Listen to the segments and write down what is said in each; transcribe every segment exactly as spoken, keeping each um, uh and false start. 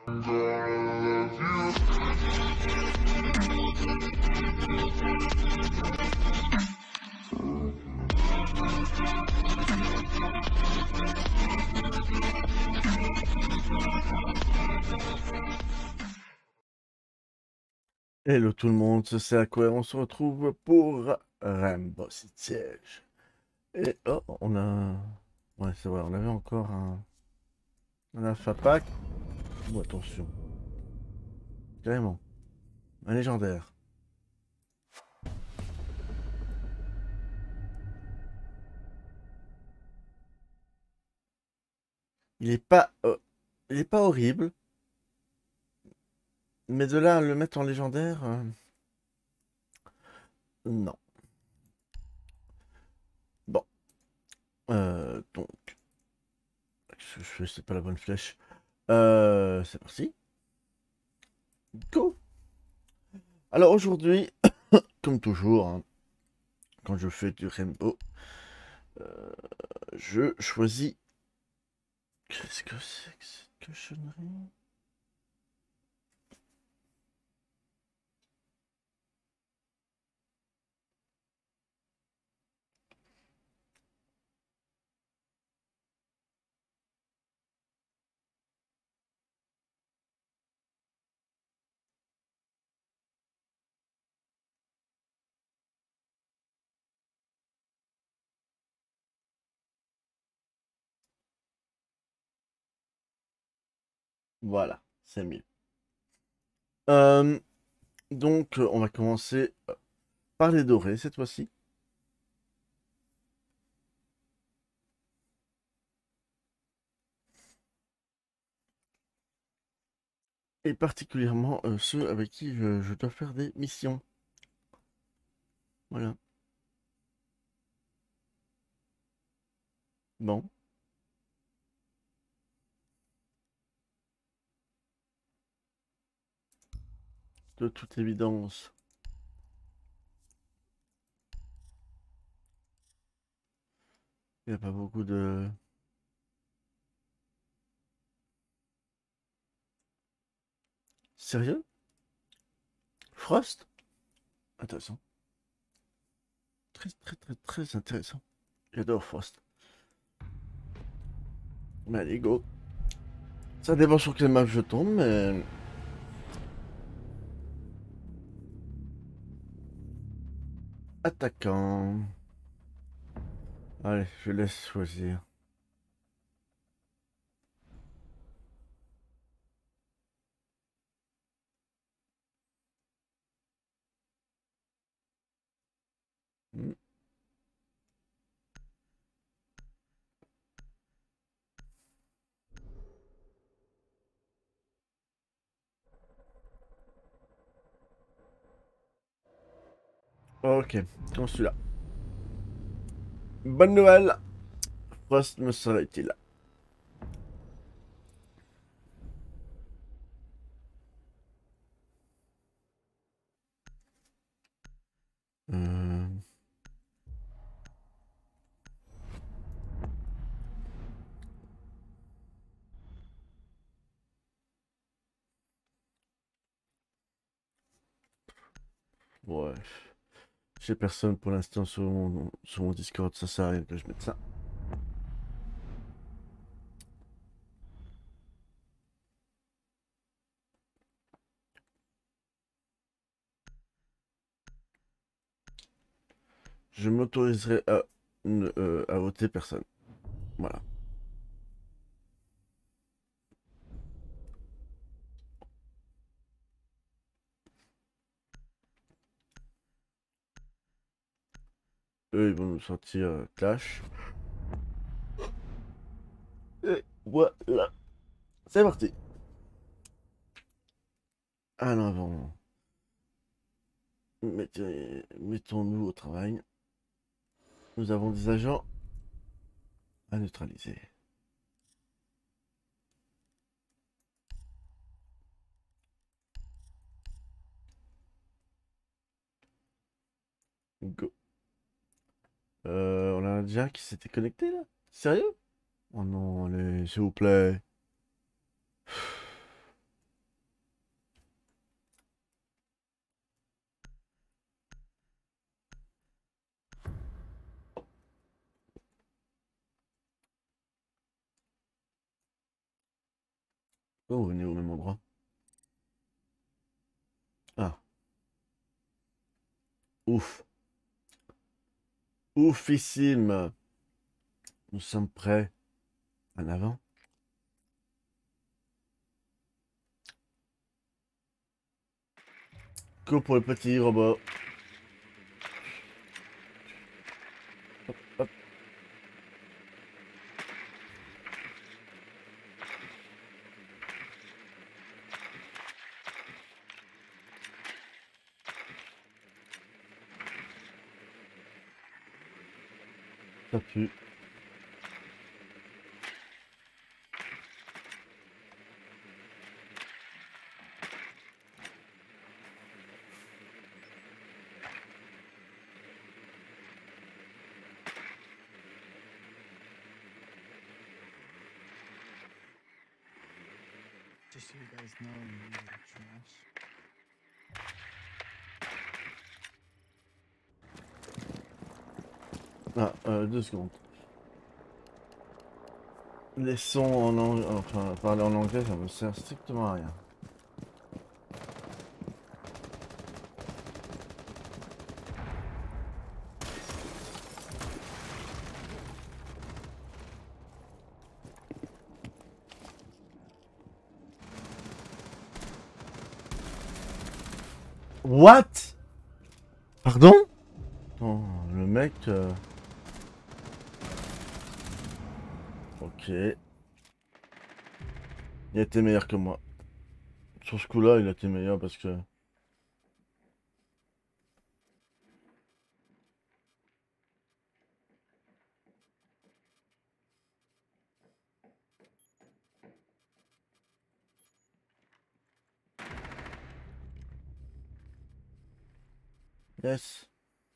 Hello tout le monde, c'est à quoi on se retrouve pour Rainbow Six Siege. Et oh, on a... Ouais, c'est vrai, on avait encore un... un alpha pack. Oh, attention. Carrément. Un légendaire. Il est pas... euh, il est pas horrible. Mais de là à le mettre en légendaire... euh, Non. Bon. Euh, donc... Je fais, c'est pas la bonne flèche. Euh, c'est parti. Go. Alors aujourd'hui, comme toujours, hein, quand je fais du Rainbow, euh, je choisis... Qu'est-ce que c'est que cette cochonnerie? Voilà, c'est mieux. Euh, donc, euh, on va commencer euh, par les dorés cette fois-ci. Et particulièrement euh, ceux avec qui je, je dois faire des missions. Voilà. Bon, de toute évidence. Il n'y a pas beaucoup de... Sérieux? Frost? Intéressant. Très, très, très, très intéressant. J'adore Frost. Mais allez, go. Ça dépend sur quelle map je tombe, mais... Attaquant. Allez, je laisse choisir. Hmm. Ok, comment celui-là? Bonne nouvelle! Frost me sera utile. Euh... Ouais. J'ai personne pour l'instant sur mon, sur mon Discord, ça sert à rien que je mette ça. Je m'autoriserai à, ne- euh, à voter personne. Voilà. Eux, ils vont nous sortir euh, Clash. Et voilà. C'est parti. Ah non, avant. Mettez- Mettons-nous au travail. Nous avons des agents à neutraliser. Go. Euh, on a déjà qui s'était connecté là? Sérieux? Oh non, allez, s'il vous plaît. Oh, on est au même endroit. Ah, ouf. Oufissime. Nous sommes prêts. En avant. Go pour le petit robot. Hop, hop. Ça pue. Just so you guys know, you are trash. Ah, euh, deux secondes. Les sons en anglais, enfin, parler en anglais, ça me sert strictement à rien. What? Pardon? Attends, le mec... euh, Ok. Il a été meilleur que moi. Sur ce coup-là, il a été meilleur parce que... Yes.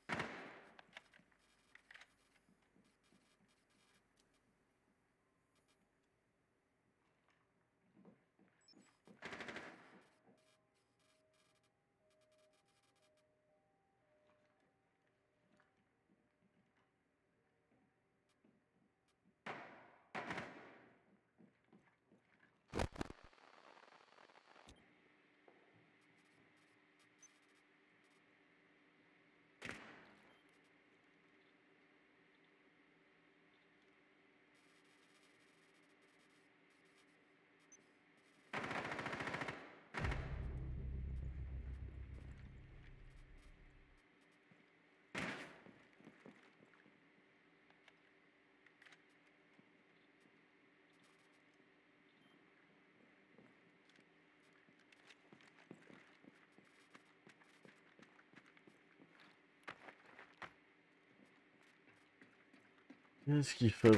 Qu'est-ce qu'il fabrique?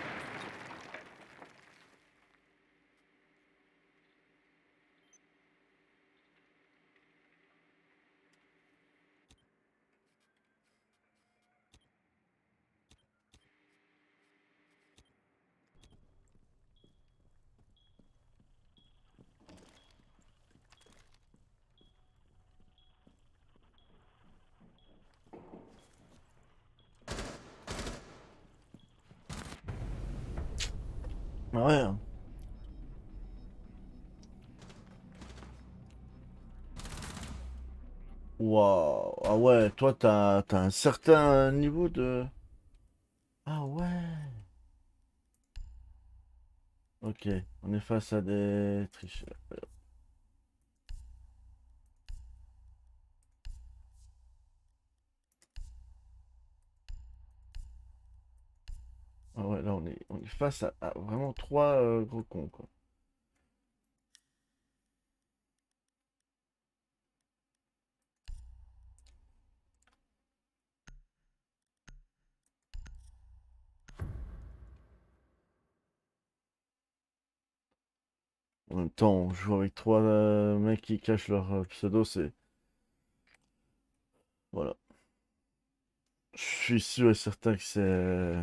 Ouais. Waouh. Ah ouais, toi, t'as, t'as un certain niveau de... Ah ouais. Ok, on est face à des tricheurs. Ah ouais, là, on est, on est face à, à vraiment trois euh, gros cons, quoi. En même temps, on joue avec trois euh, mecs qui cachent leur euh, pseudo, c'est... Voilà. Je suis sûr et certain que c'est...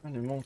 Allez, monte.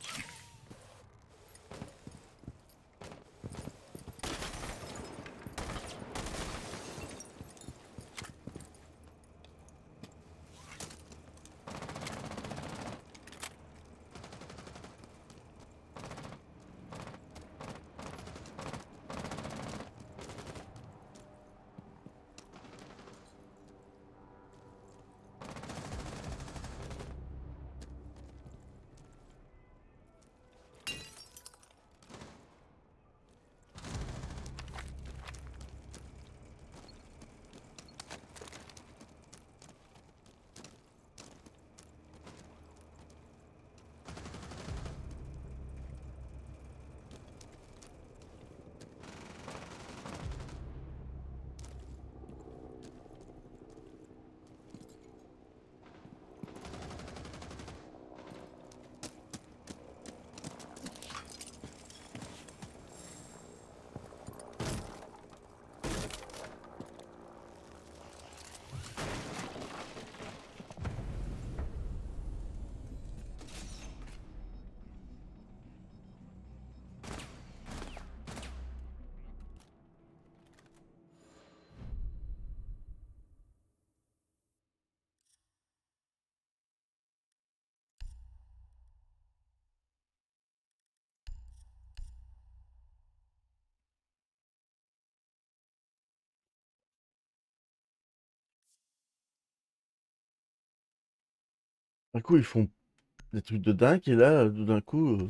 D'un coup, ils font des trucs de dingue et là, tout d'un coup. euh,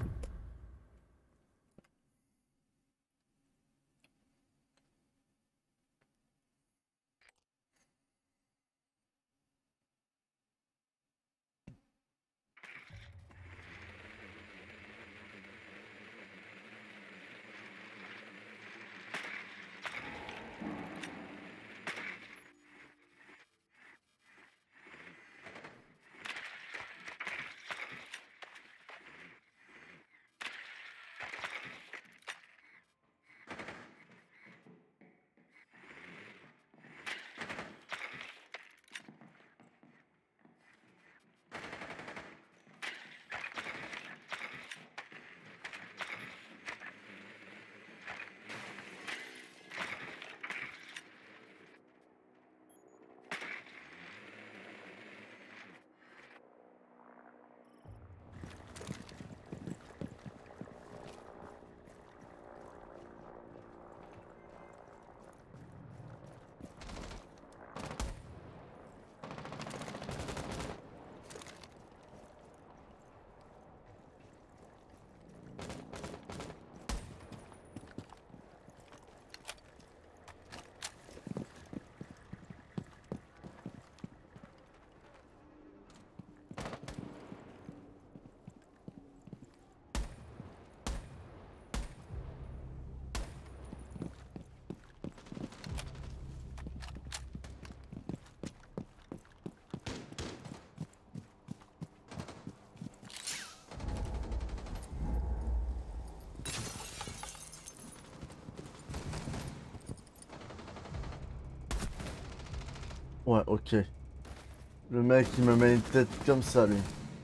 Ouais, ok. Le mec, il me met une tête comme ça, lui.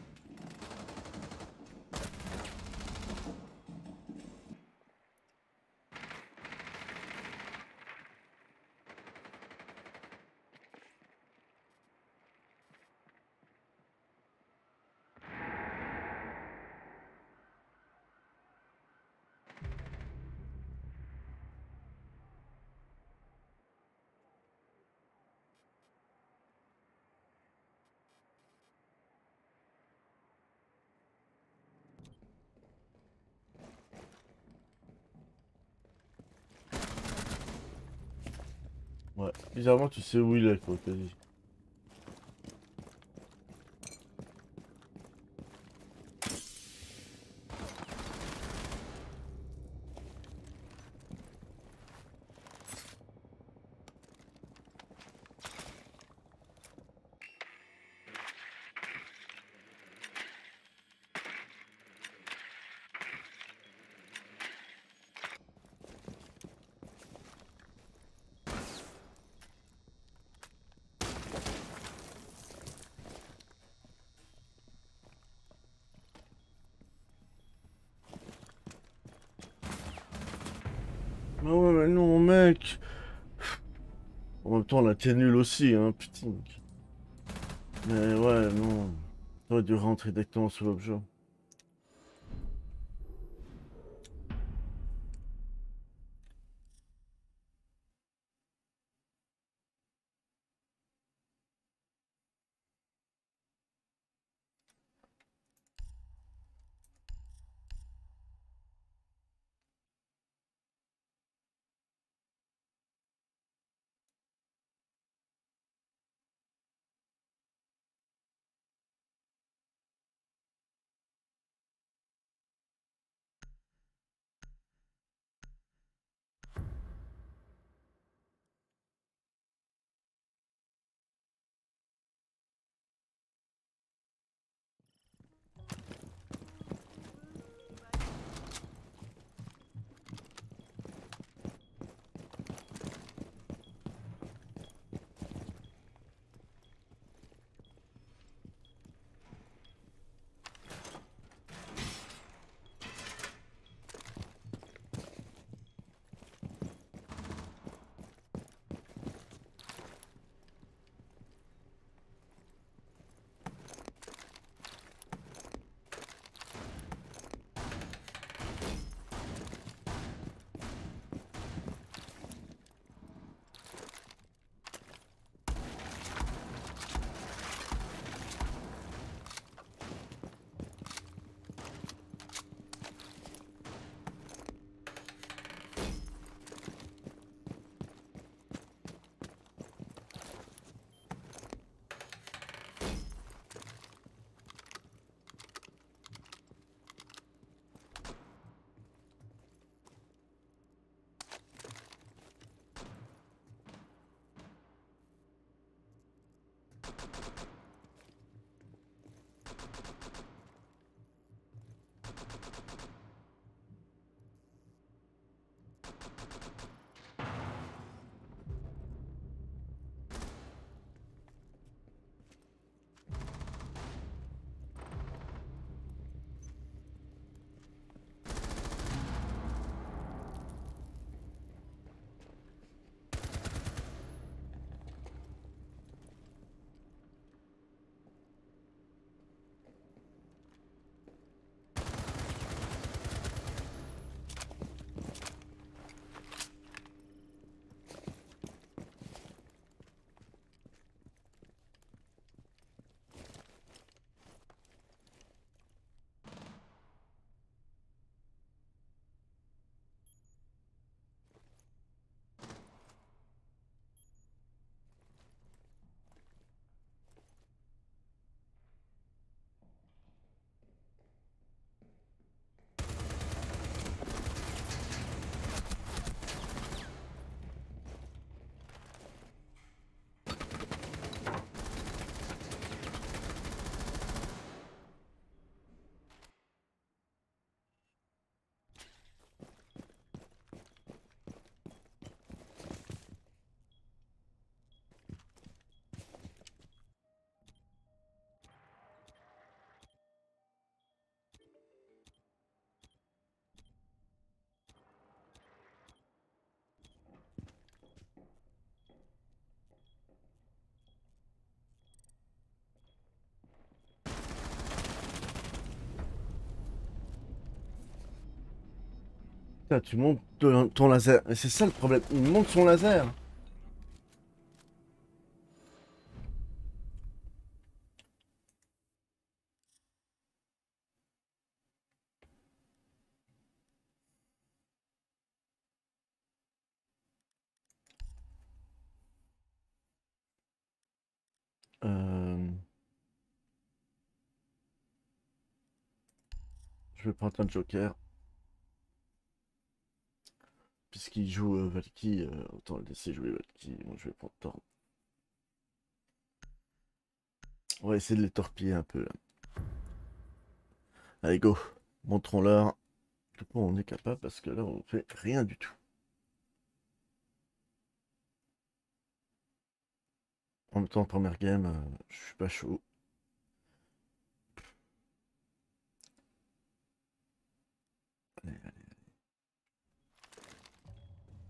Ouais. Bizarrement, tu sais où il est, quoi, quasi. Mais ouais, mais non, mec. En même temps, on a été nul aussi, hein, putain. Mais ouais, non. T'aurais dû rentrer directement sur l'objet. Putain, tu montes ton, ton laser. Et c'est ça le problème. Il monte son laser. Euh, Je vais prendre un joker. Puisqu'il joue euh, Valky, euh, autant le laisser jouer Valky. Moi, je vais prendre Thorn. On va essayer de les torpiller un peu là. Allez, go. Montrons-leur de quoi on est capable parce que là, on fait rien du tout. En même temps, première game, euh, je suis pas chaud. Allez, allez.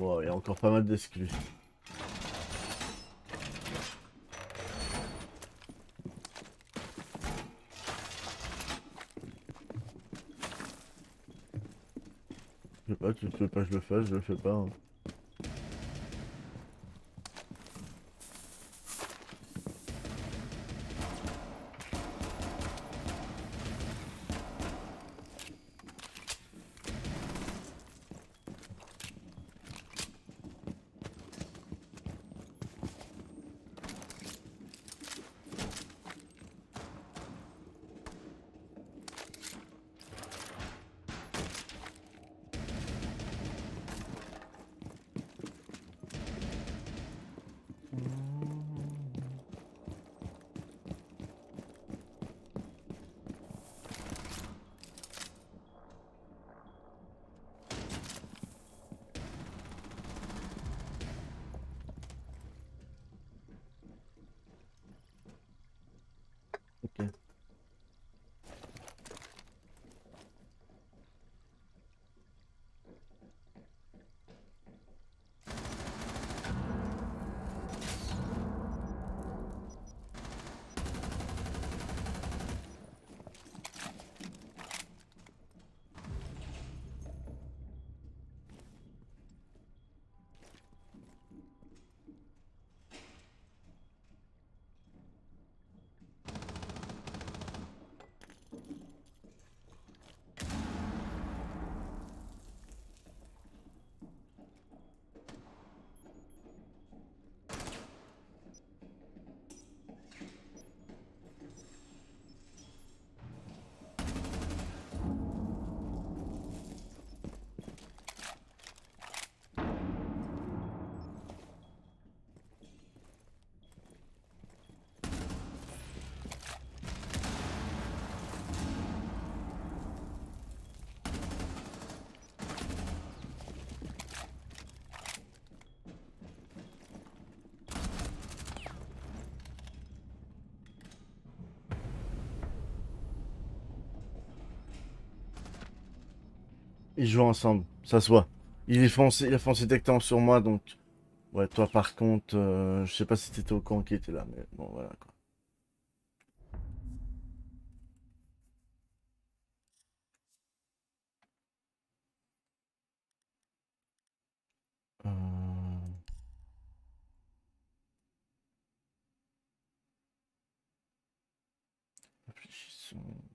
Wow, il y a encore pas mal d'exclus. Je sais pas, tu veux pas que je le fasse, je le fais pas. Hein. Ok. Ils jouent ensemble, ça se voit. Il est foncé, il a foncé directement sur moi, donc... Ouais, toi par contre, euh, je sais pas si t'étais au camp qui était là, mais bon, voilà quoi. Euh... Réfléchissons.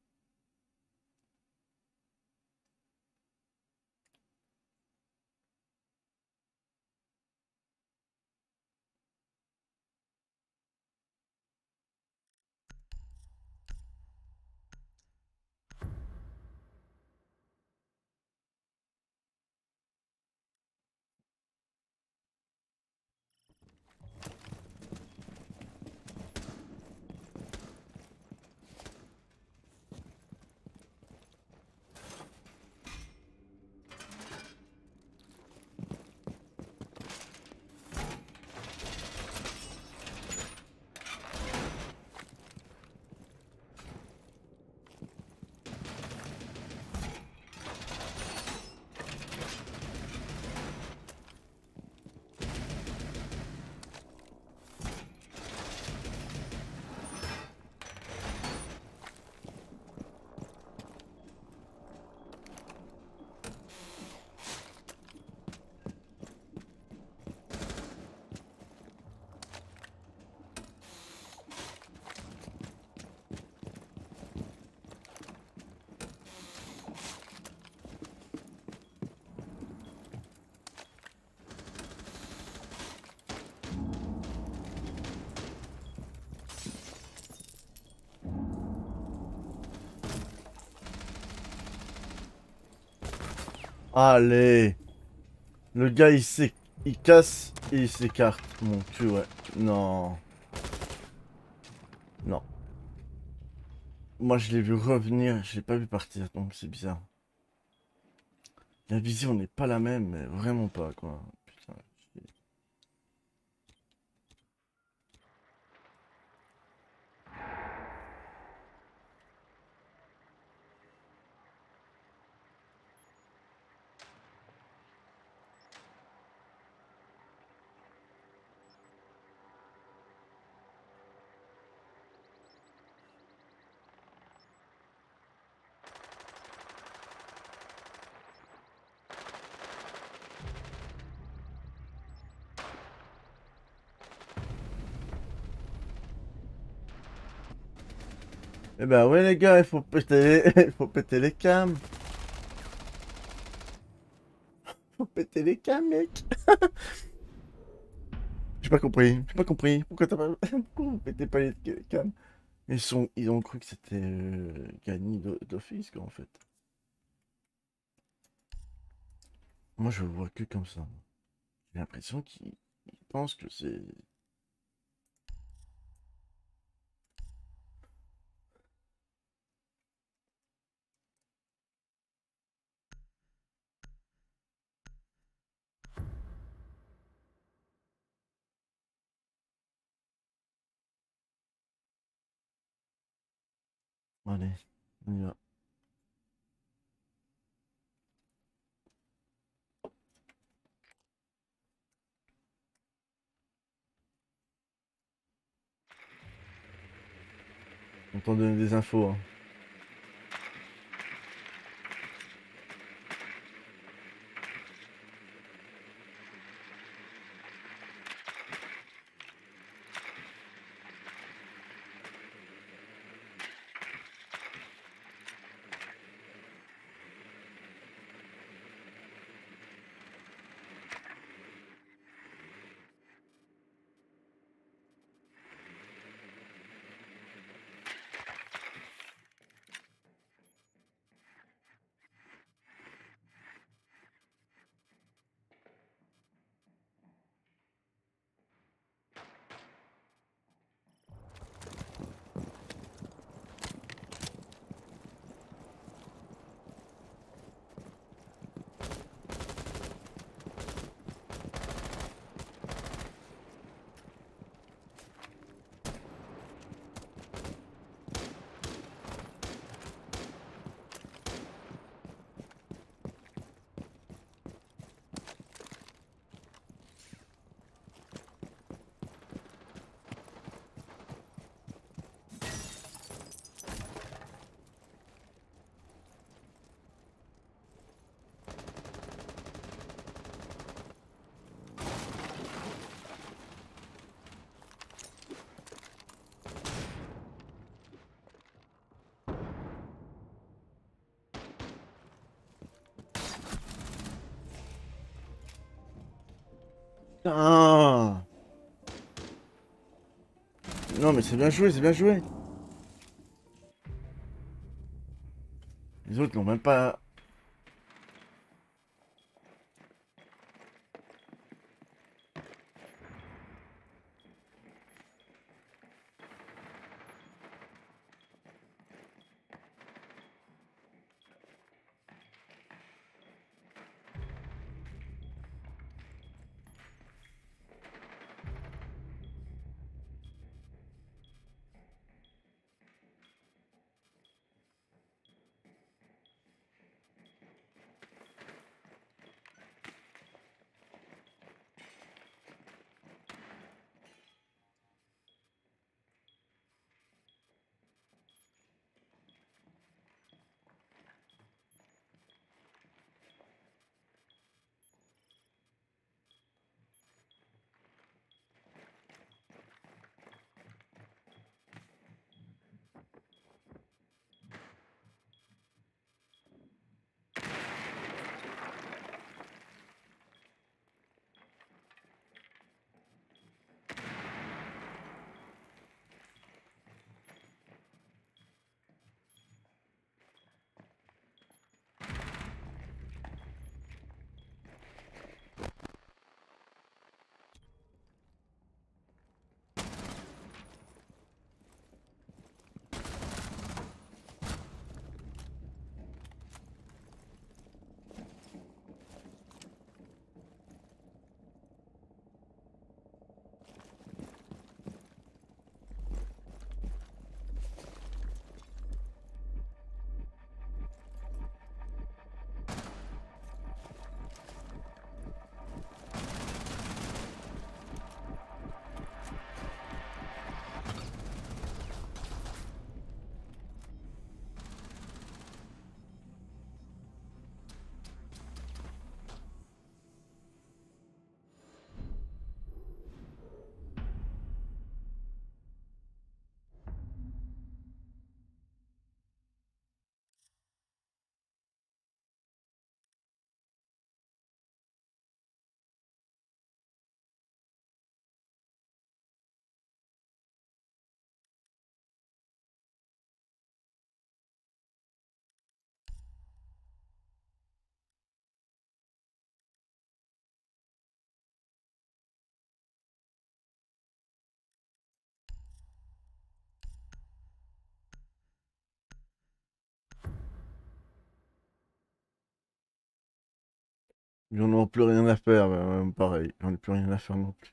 Allez! Le gars il s'é... il casse et il s'écarte. Mon cul, ouais. Non. Non. Moi je l'ai vu revenir, je l'ai pas vu partir, donc c'est bizarre. La vision n'est pas la même, mais vraiment pas quoi. Putain. Eh ben ouais les gars, il faut péter les... il faut péter les cams. Faut péter les cams, mec. J'ai pas compris, j'ai pas compris. Pourquoi t'as pas... Pourquoi vous pétez pas les cams? Ils sont... Ils ont cru que c'était euh, gagné d'o- d'office, quoi, en fait. Moi, je le vois que comme ça. J'ai l'impression qu'ils ils pensent que c'est... Allez, on y va. On t'en donne des infos, hein. Putain! Non mais c'est bien joué, c'est bien joué. Les autres n'ont même pas... Ils n'en ont plus rien à faire, bah, même pareil. J'en ai plus rien à faire non plus.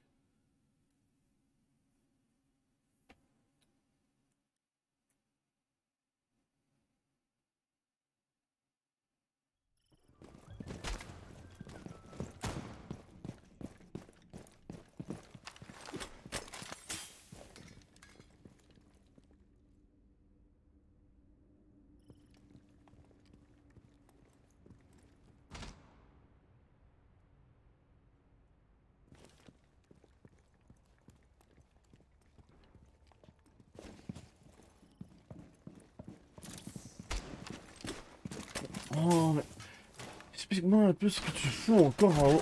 Oh, mais explique-moi un peu ce que tu fous encore en haut.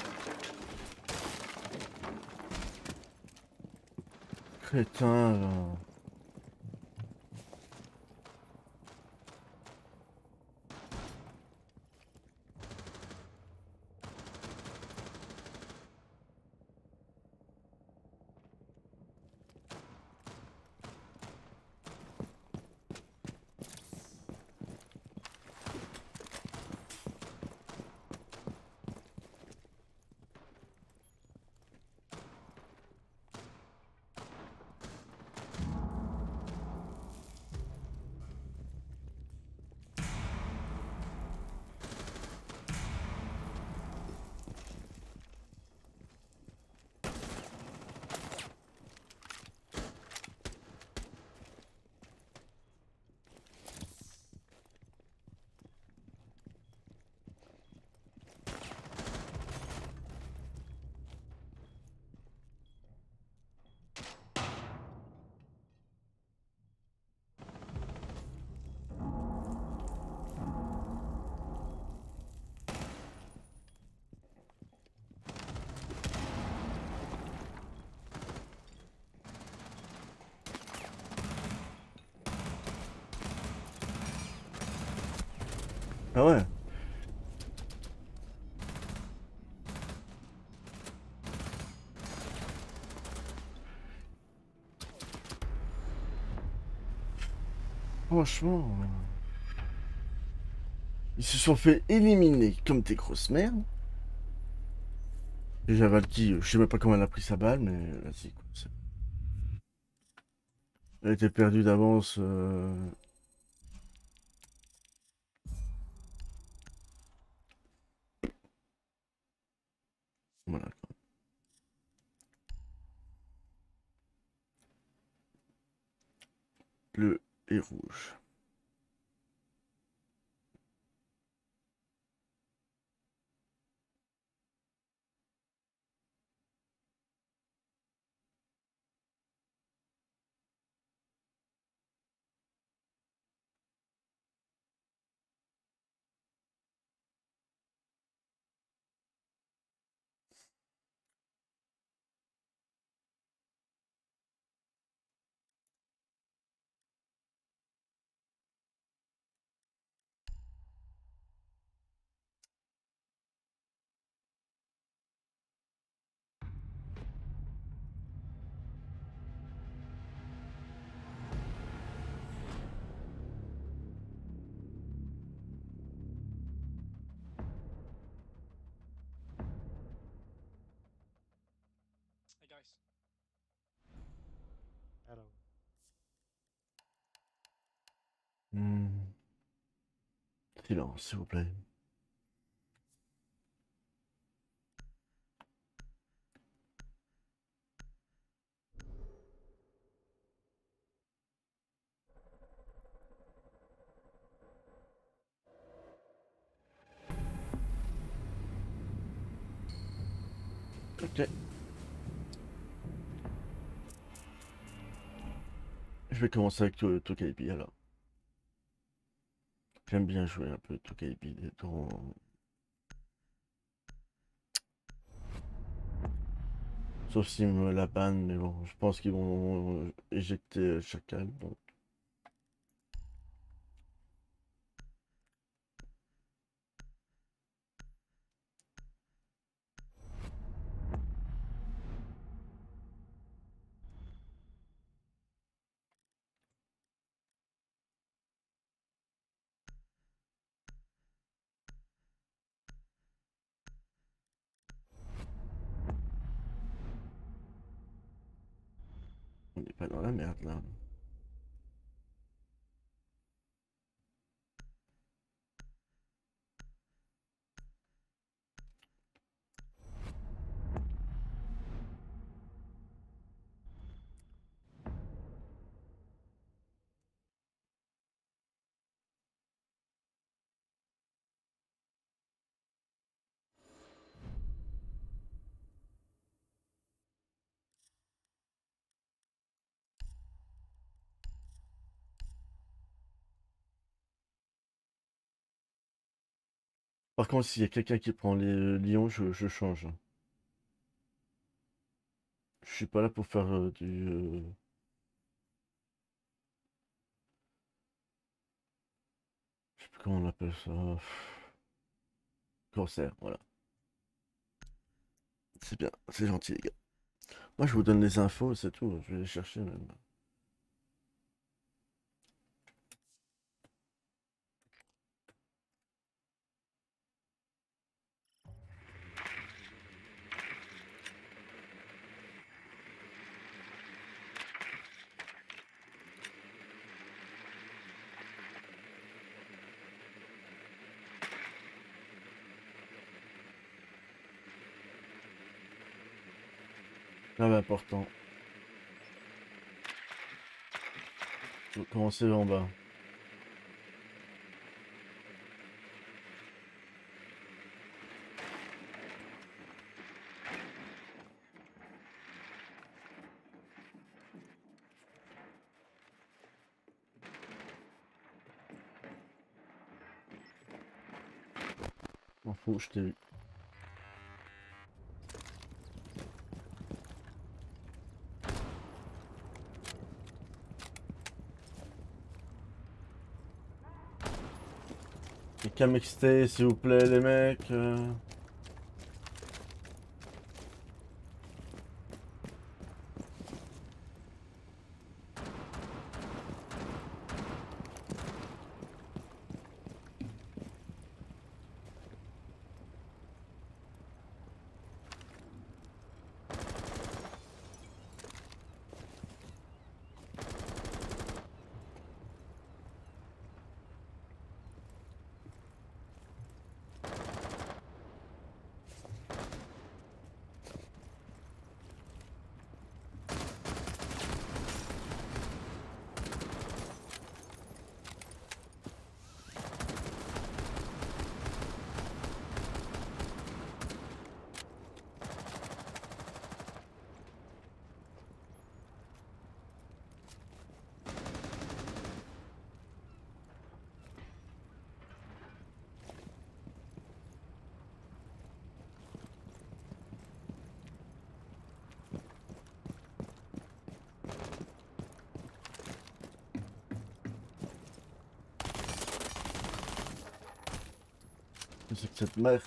Crétin, là. Ah ouais. Franchement, ils se sont fait éliminer comme des grosses merdes. Déjà Valky, je sais même pas comment elle a pris sa balle, mais vas-y, quoi. c'est- Elle était perdue d'avance. euh, Voilà, bleu et rouge. Hey guys. Hello. Hmm. Silence, s'il vous plaît. Ok. Je vais commencer avec To- Tokaibi alors. J'aime bien jouer un peu Tokaibi dans... Sauf s'ils me la bannent, mais bon, je pense qu'ils vont éjecter Chacal. Donc. dans la merde là. Par contre, s'il y a quelqu'un qui prend les lions, je, je change. Je suis pas là pour faire euh, du... euh, Je sais plus comment on appelle ça. Corsaire, voilà. C'est bien, c'est gentil les gars. Moi je vous donne les infos, c'est tout. Je vais les chercher même. Là, mais important. Faut commencer en bas. M'en fous, je t'ai vu. Et Kamexté, s'il vous plaît, les mecs. euh. C'est que cette merde.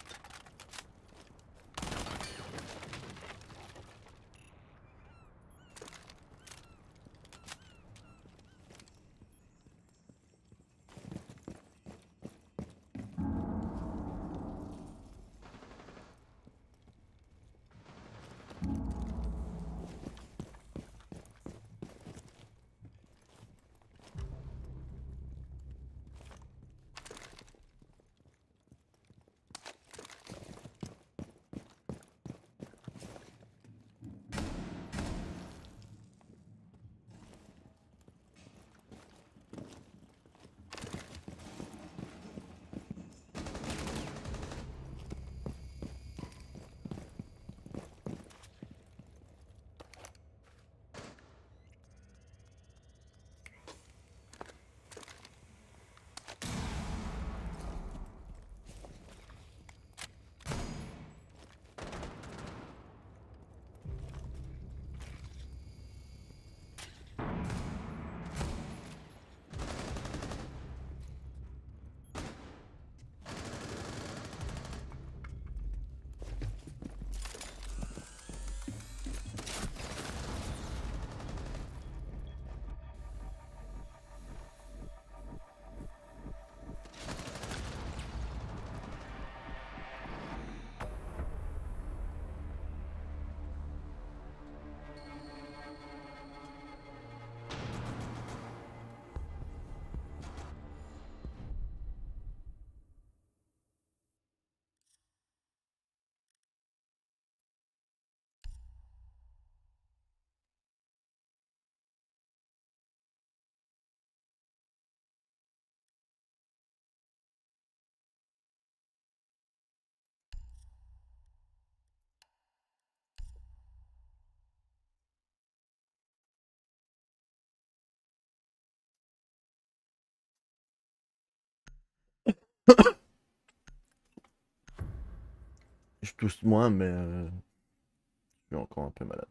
tous moins, mais euh, je suis encore un peu malade.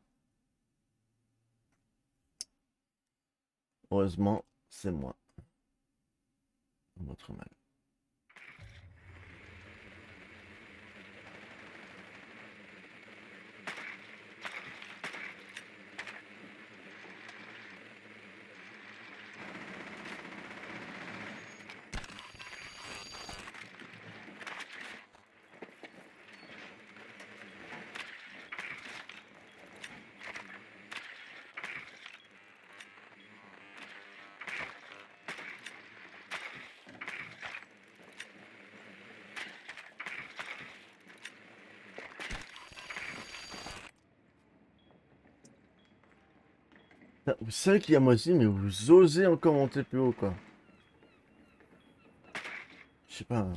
Heureusement, c'est moi. Votre mal. Vous savez qu'il y a moi aussi, mais vous osez encore monter plus haut, quoi. Je sais pas.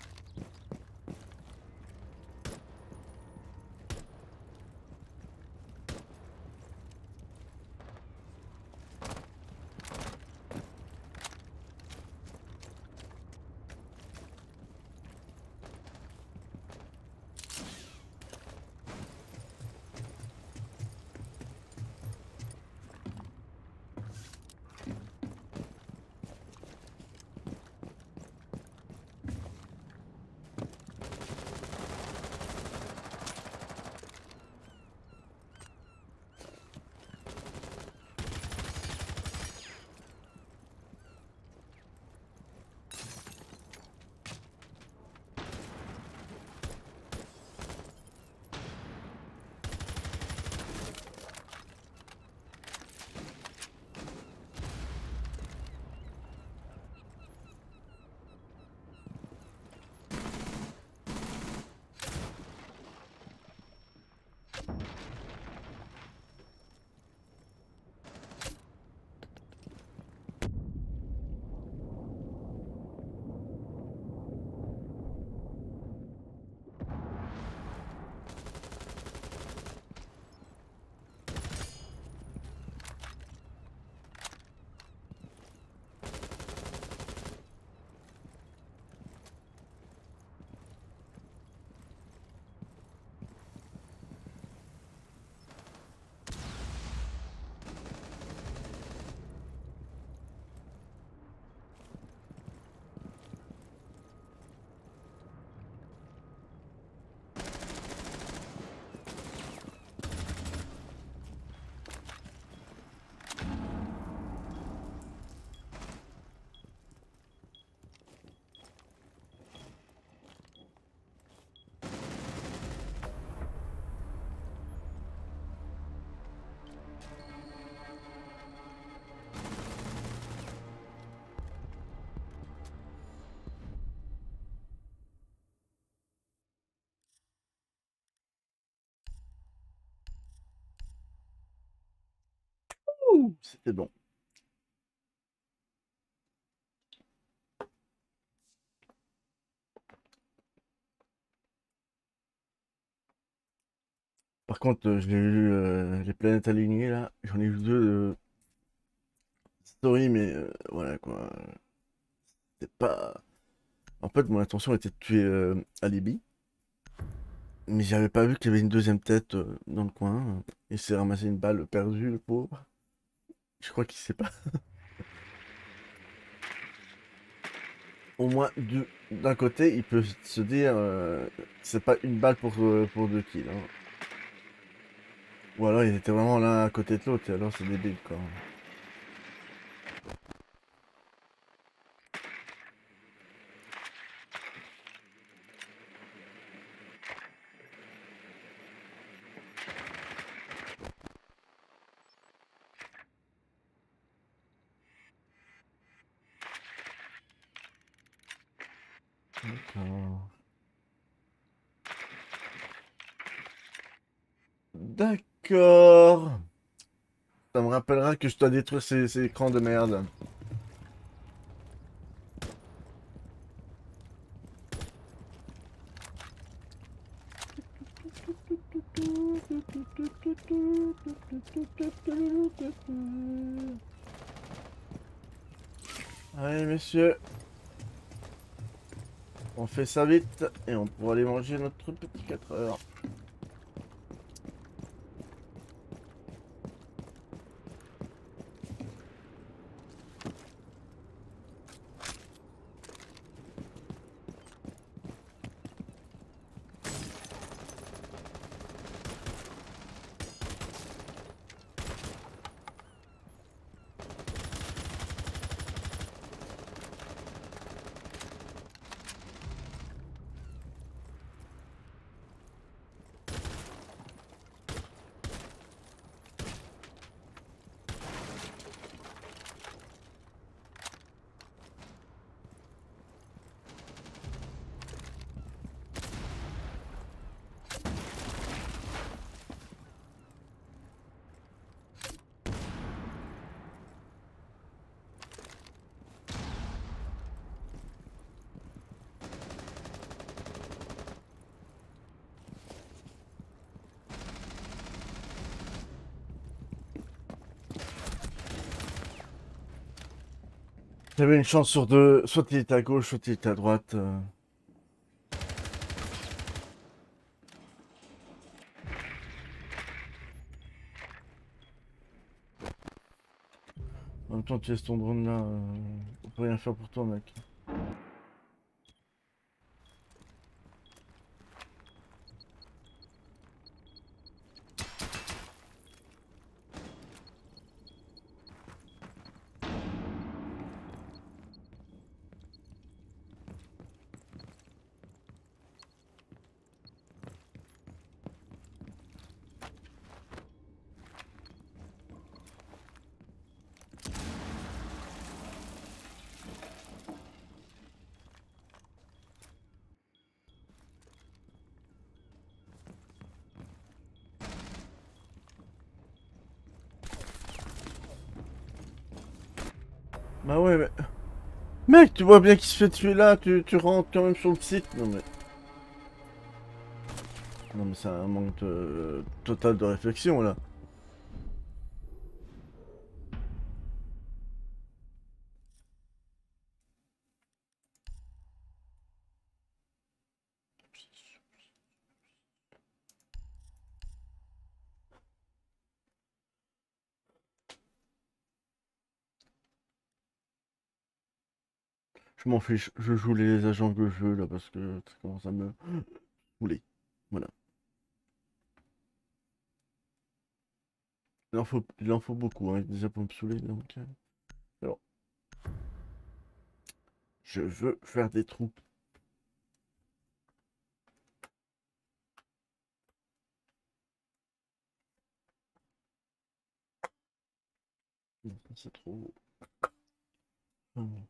Ouh, c'était bon. Par contre, euh, j'ai eu euh, les planètes alignées là. J'en ai eu deux de story, mais euh, voilà quoi. C'est pas. En fait, mon intention était de tuer euh, Alibi. Mais j'avais pas vu qu'il y avait une deuxième tête euh, dans le coin. Il s'est ramassé une balle perdue, le pauvre. Je crois qu'il sait pas. Au moins, du- d'un côté, il peut se dire euh, c'est pas une balle pour, euh, pour deux kills, hein. Ou alors ils étaient vraiment l'un à côté de l'autre, et alors c'est débile quoi. D'accord. D'accord. Ça me rappellera que je dois détruire ces, ces écrans de merde. Allez, messieurs. On fait ça vite et on pourra aller manger notre petit quatre heures. J'avais une chance sur deux, soit il était à gauche, soit il était à droite. euh. En même temps, tu laisses ton drone là, euh, on peut rien faire pour toi, mec. Bah ouais, mais... Mec, tu vois bien qu'il se fait tuer là, tu, tu rentres quand même sur le site. Non mais... Non mais c'est un manque de- total de réflexion là. Je m'en fiche, je joue les agents que je veux là parce que ça commence à me saouler. Voilà. Il en faut, il en faut beaucoup, hein, déjà pour me saouler, donc... euh, c'est bon. Je veux faire des trous. C'est trop... Hum.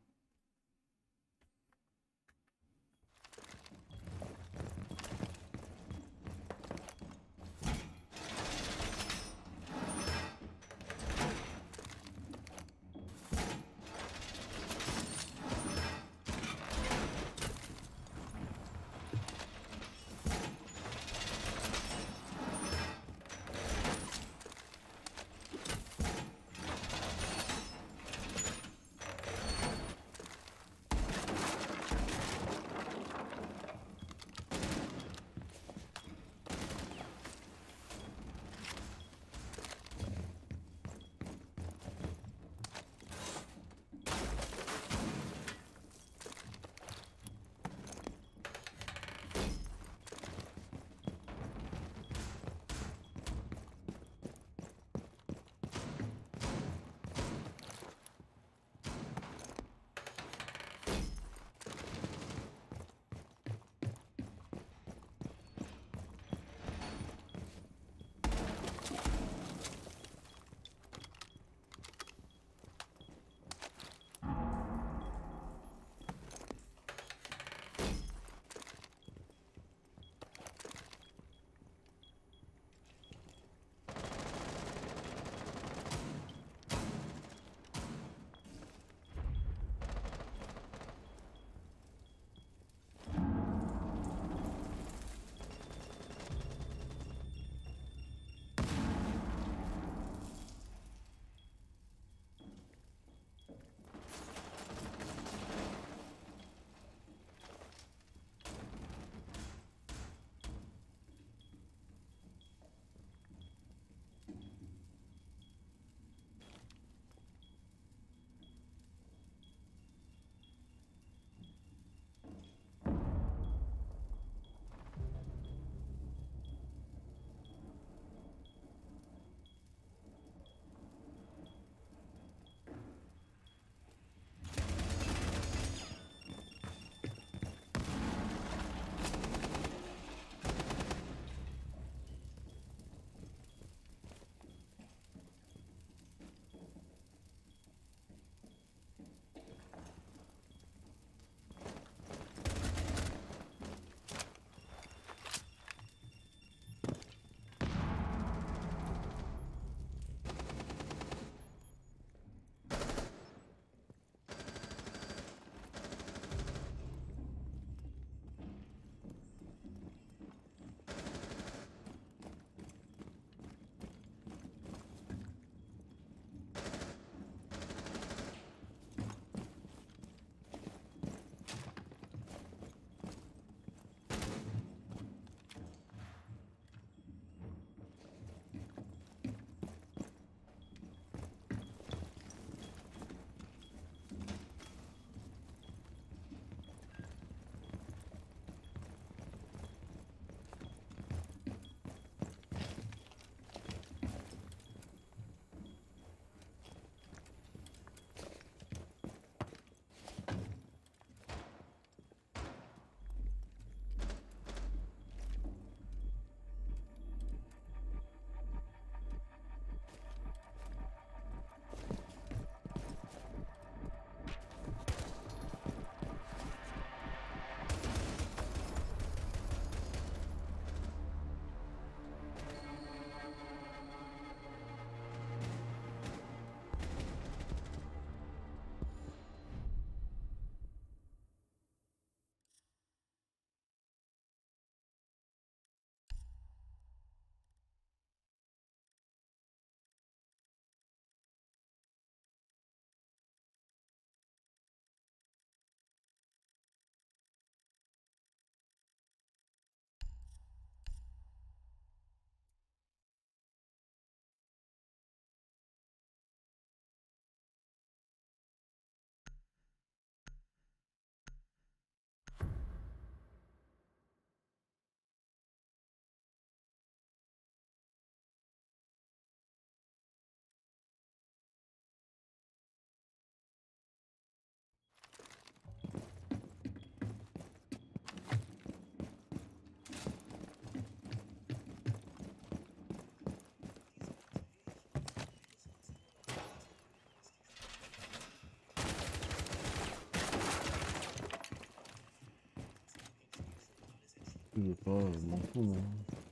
je veux pas, euh, m'en fous, moi.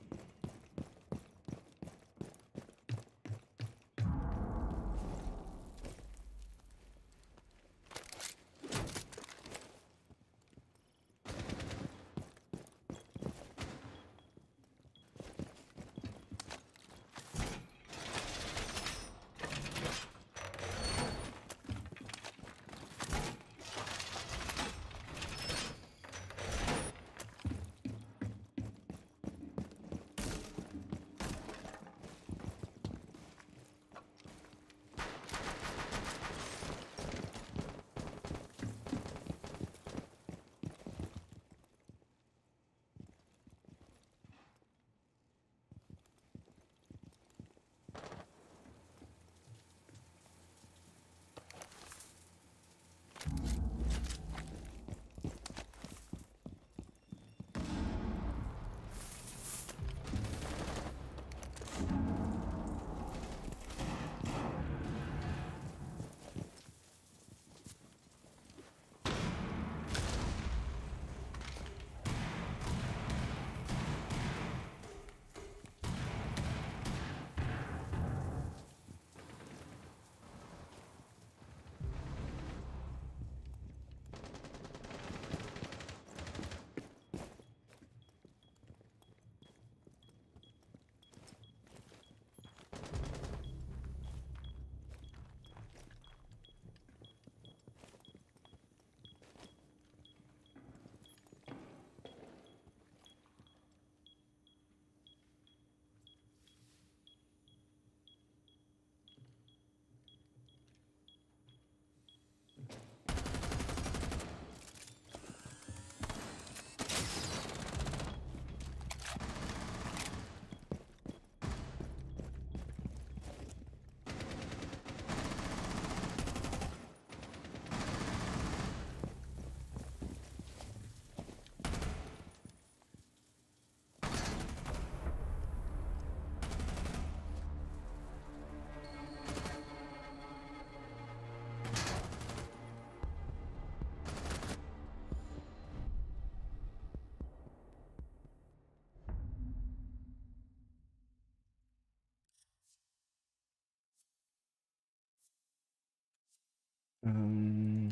Euh...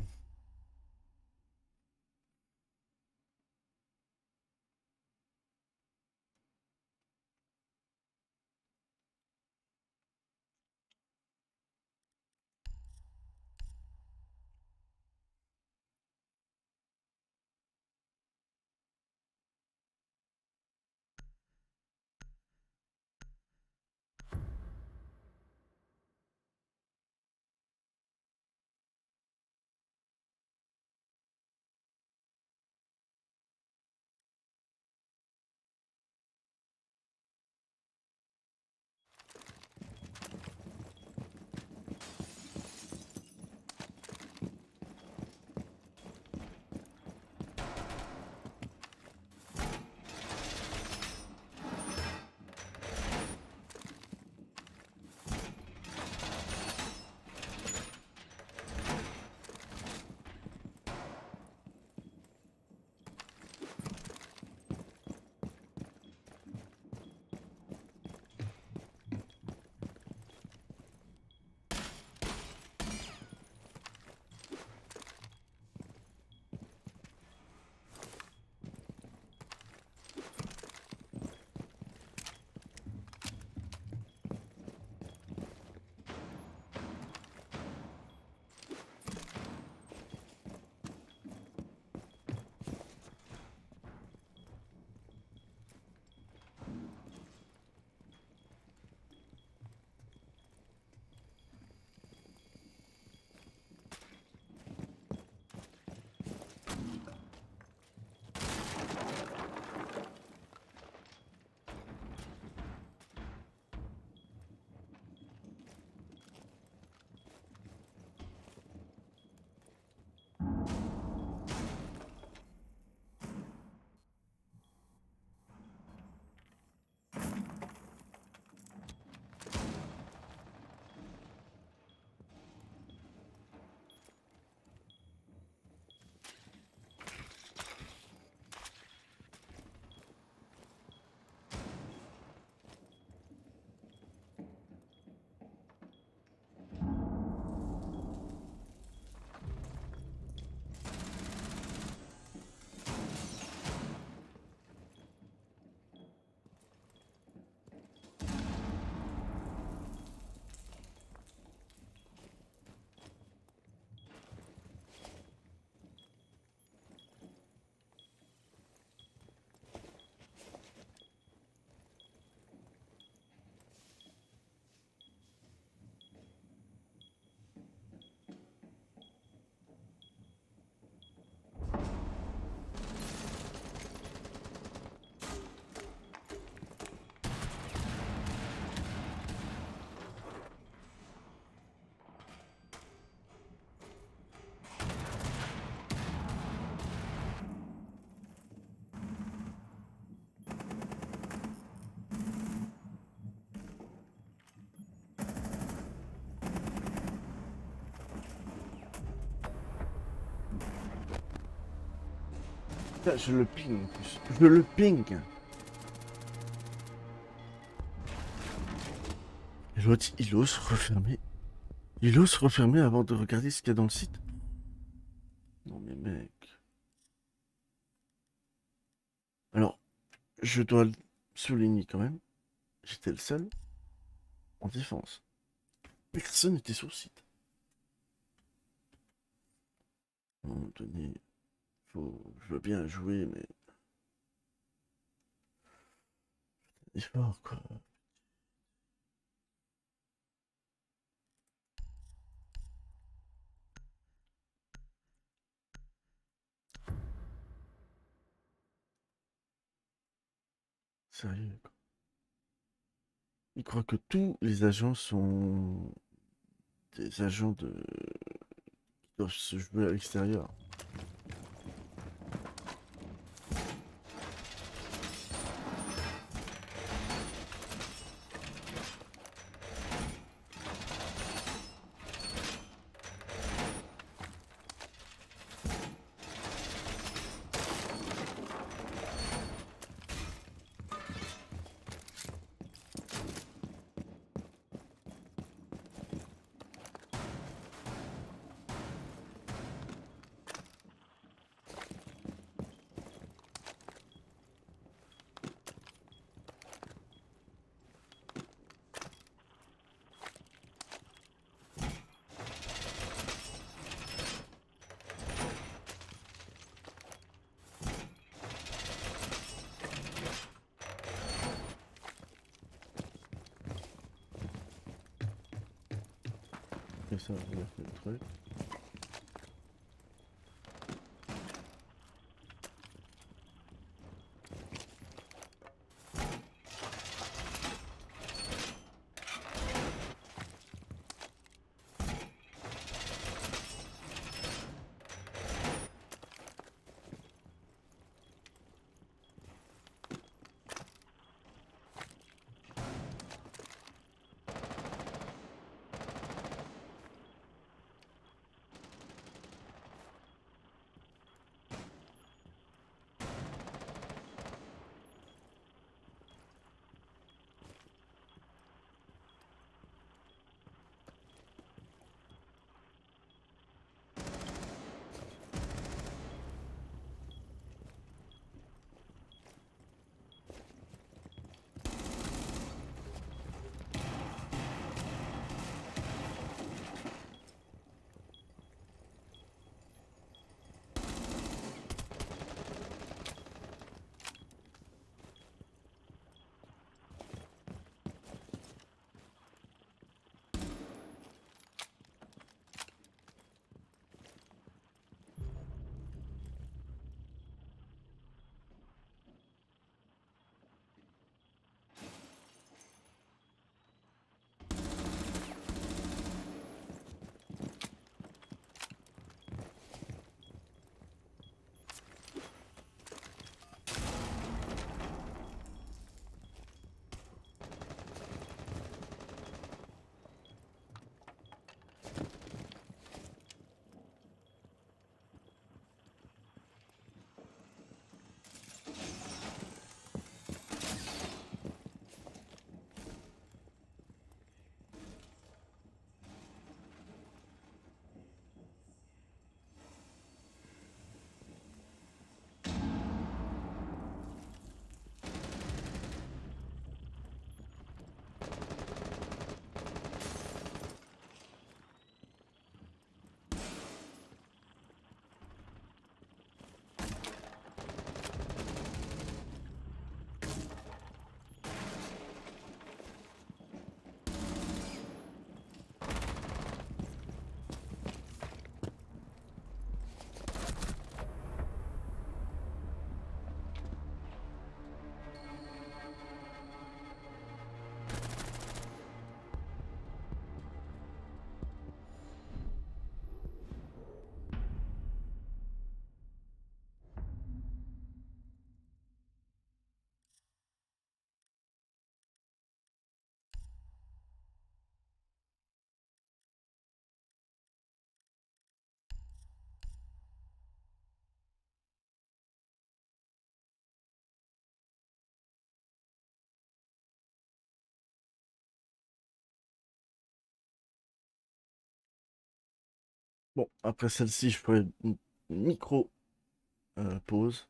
Putain, je le ping en plus. Je le ping. Et l'autre, il ose refermer. Il ose refermer avant de regarder ce qu'il y a dans le site. Non mais mec. Alors, je dois le souligner quand même. J'étais le seul en défense. Personne n'était sur le site. À un moment donné, faut... je veux bien jouer, mais... Effort, quoi. Sérieux, quoi. Il croit que tous les agents sont des agents de... qui doivent se jouer à l'extérieur. Et ça, on a fait le truc. Bon, après celle-ci, je ferai une micro euh, pause.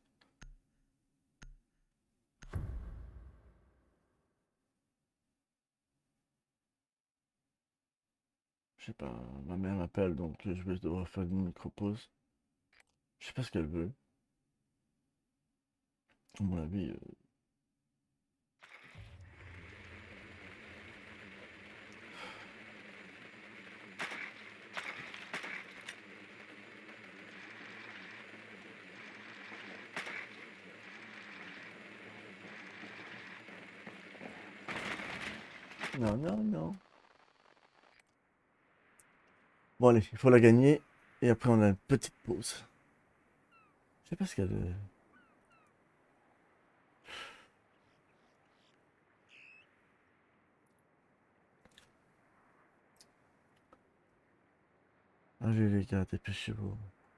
Je sais pas, ma mère m'appelle, donc je vais devoir faire une micro pause. Je sais pas ce qu'elle veut. À mon avis, euh, non, non, non. Bon, allez, il faut la gagner. Et après, on a une petite pause. Je sais pas ce qu'elle veut. Allez, les gars, dépêchez-vous.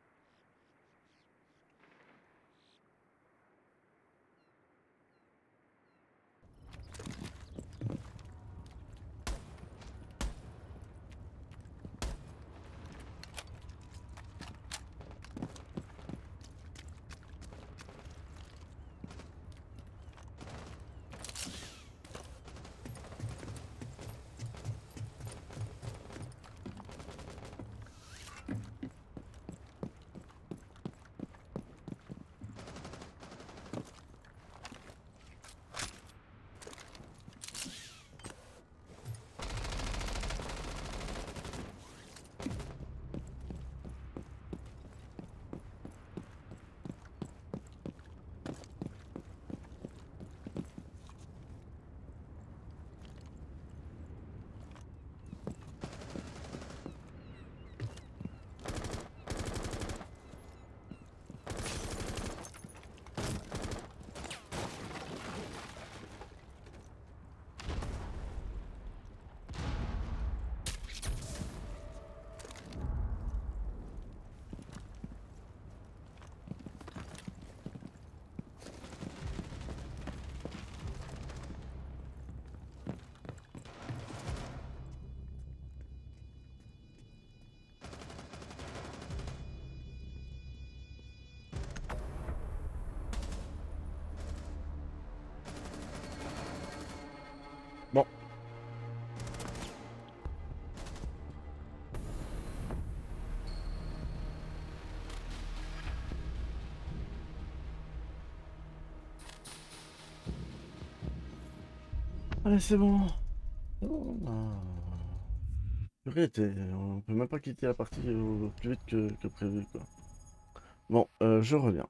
Bon, allez, c'est bon. C'est bon. Ah. Purée, t'es- on peut même pas quitter la partie au- plus vite que, que prévu, quoi. Bon, euh, je reviens.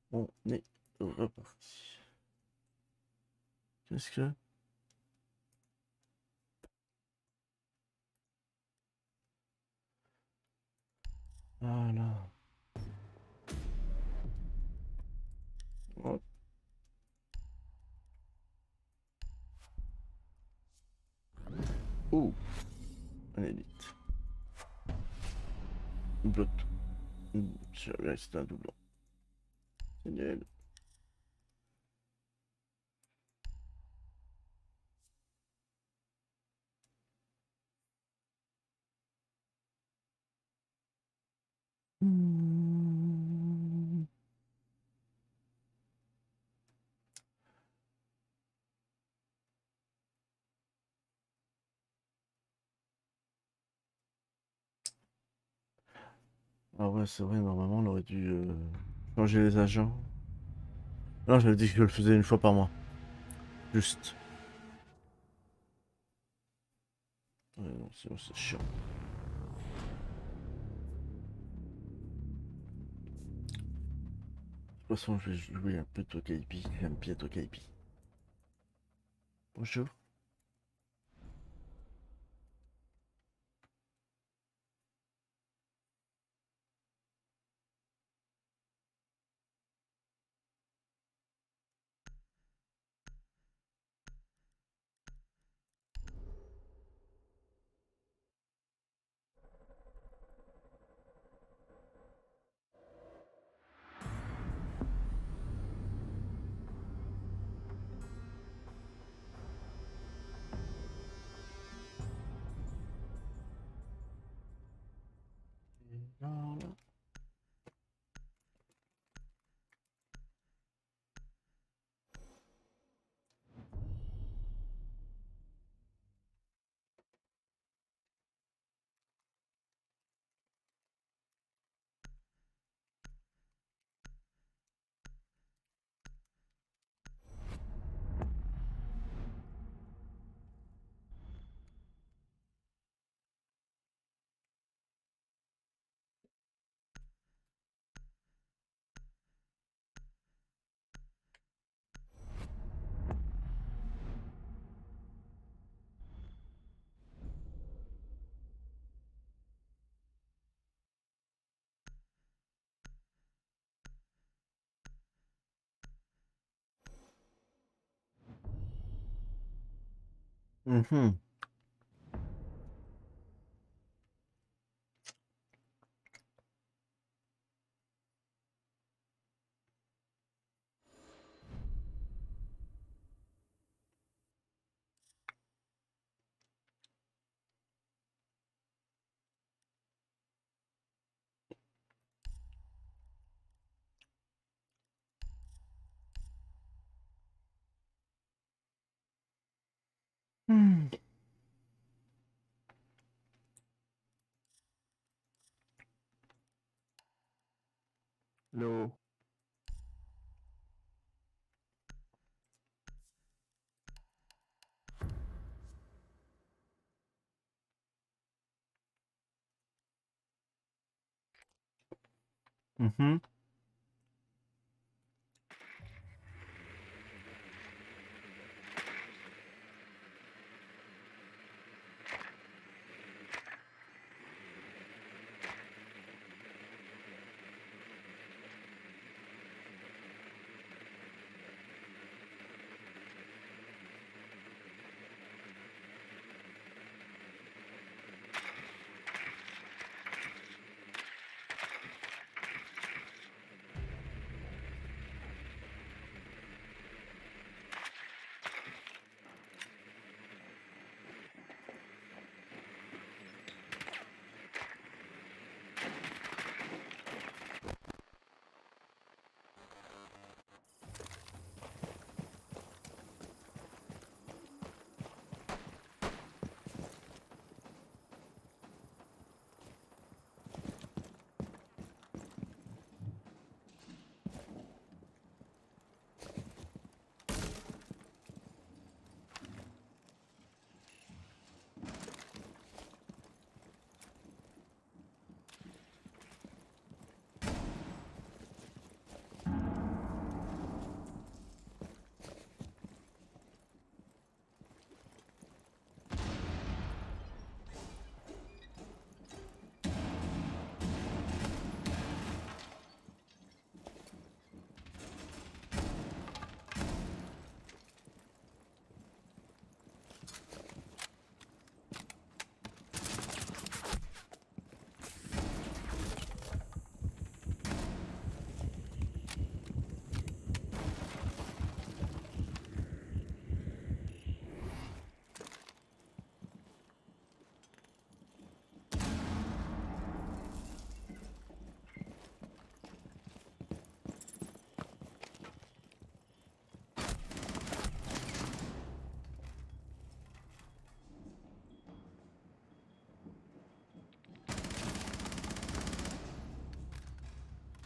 On est reparti. Qu'est-ce que... Voilà. Hop. Ouh. Un élite. Blot. Je vais rester un doublon. C'est nul. Hmm. Ah ouais, c'est vrai, normalement on aurait dû euh, changer les agents. Non, j'avais dit que je le faisais une fois par mois. Juste. Ouais, non, sinon c'est chiant. De toute façon, je vais jouer un peu Tokaipi. J'aime bien Tokaipi. Bonjour. Voilà. Mhm. Hmm. Hello. Mhm.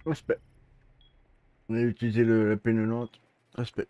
Respect. On a utilisé le, la P quatre-vingt-dix. Respect.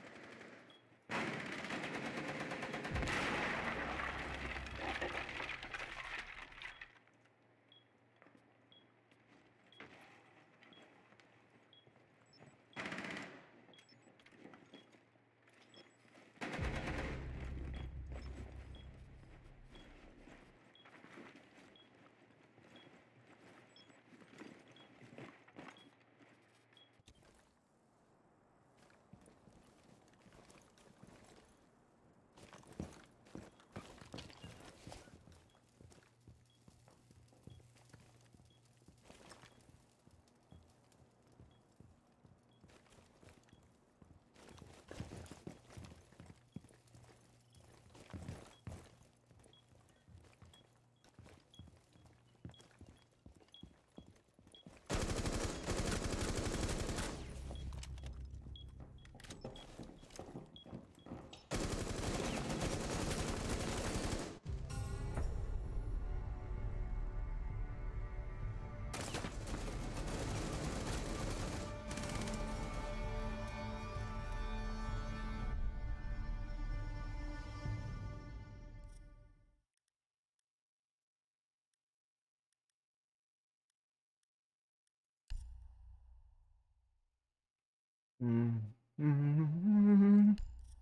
Mmh. Mmh.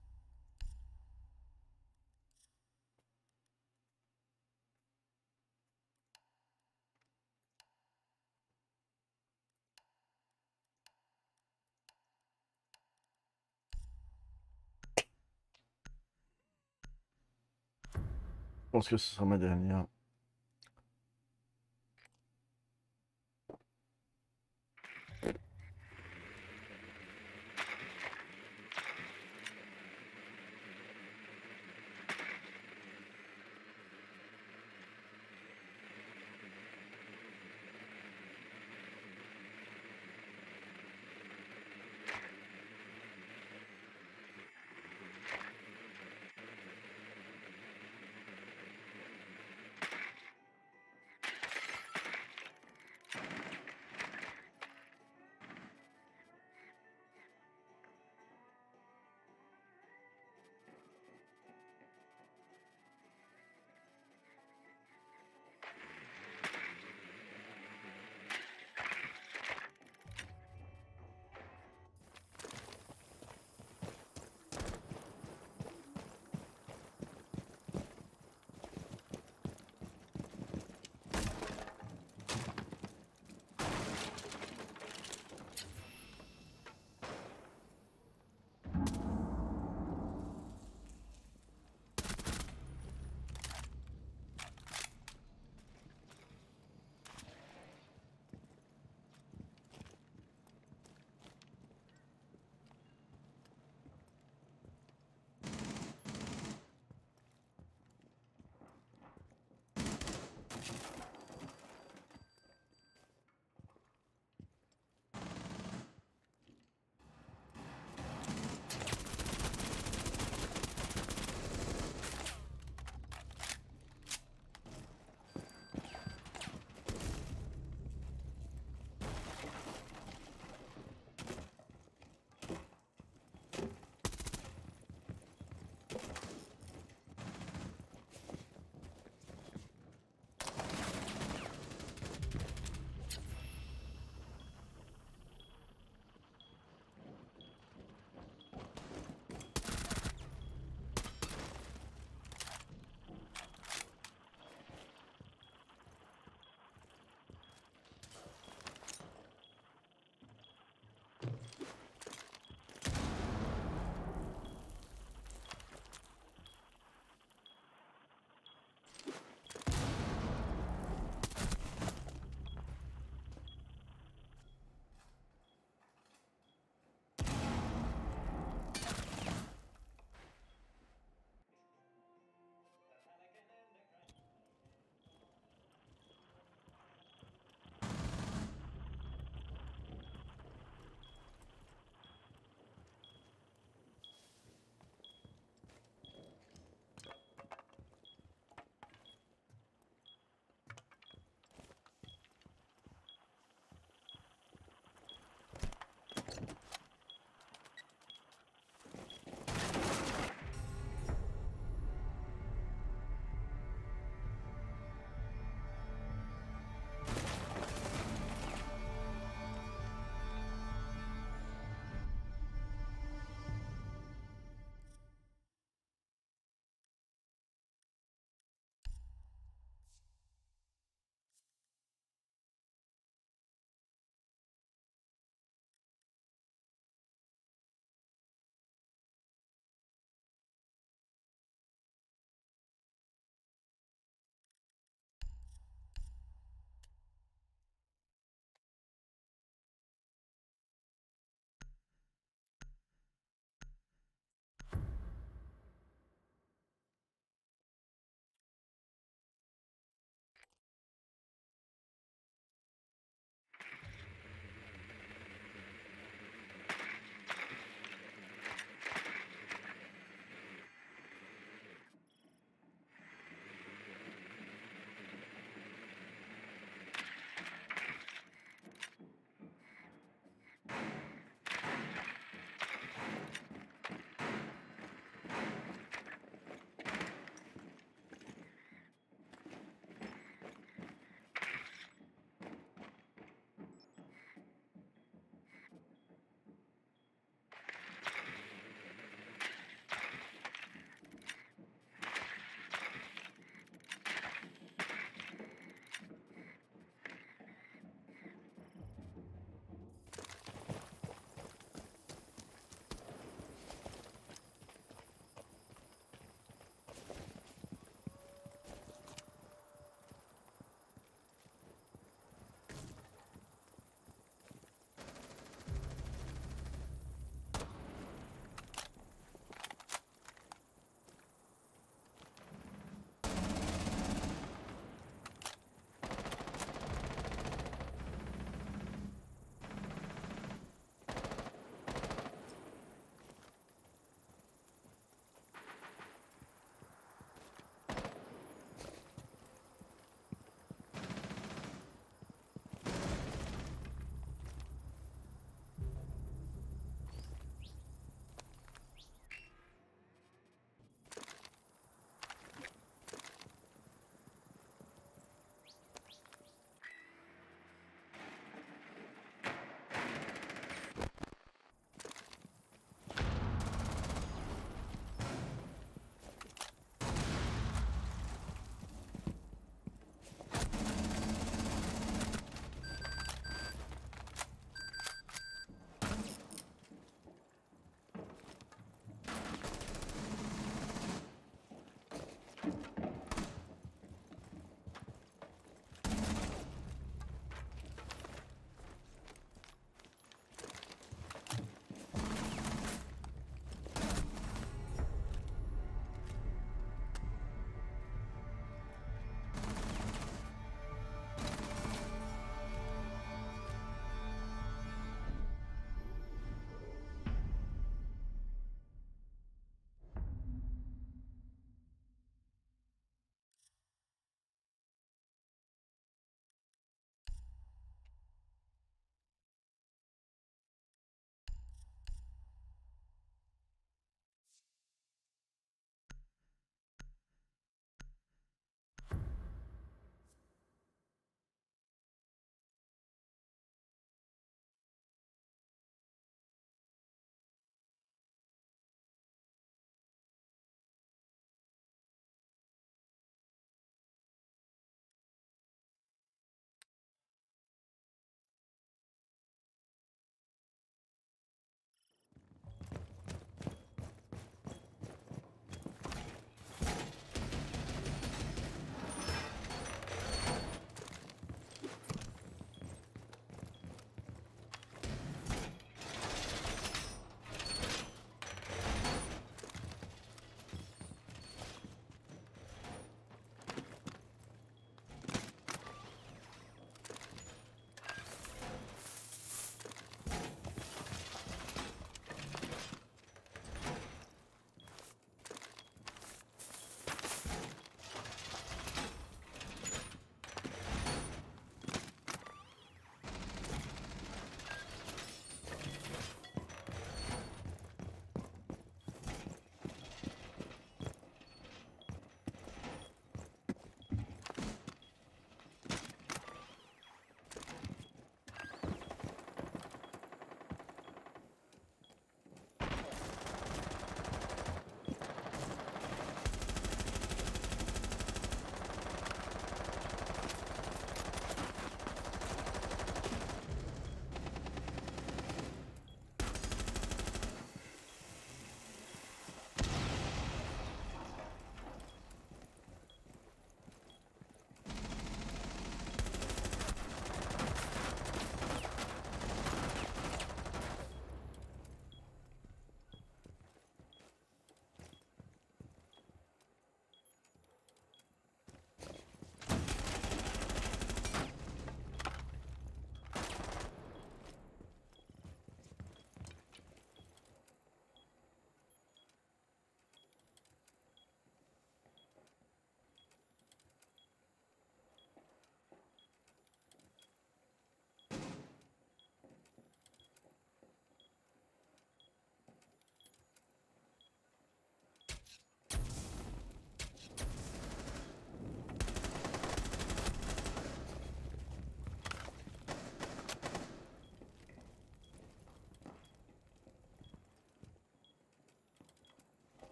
Je pense que ce sera ma dernière.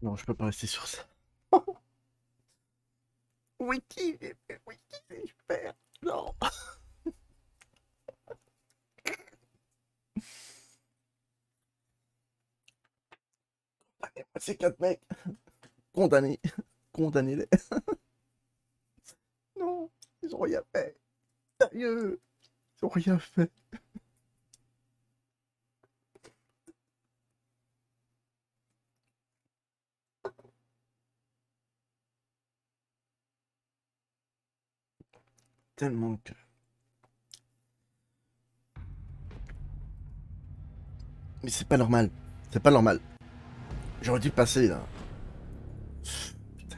Non, je peux pas rester sur ça. Wiki, Wiki, je perds. Non. Ces quatre mecs, condamnés. Condamnez-les. Non, ils ont rien fait. Sérieux, ils ont rien fait. Tellement que... Mais c'est pas normal. C'est pas normal. J'aurais dû passer, là. Putain.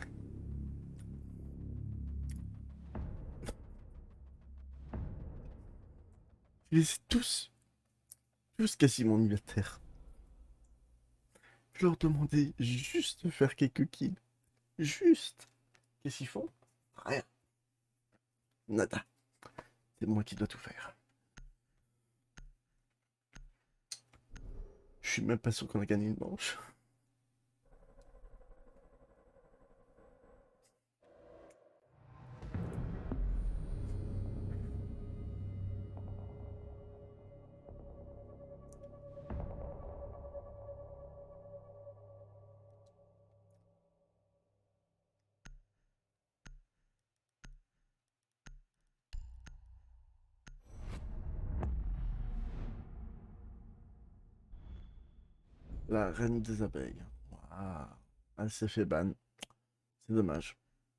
Je les ai tous... Tous quasiment mis à terre. Je leur demandais juste de faire quelques kills. Juste. Qu'est-ce qu'ils font? Rien. Nada. C'est moi qui dois tout faire. Je suis même pas sûr qu'on a gagné une manche. La reine des abeilles. Waouh. Elle s'est fait ban. C'est dommage.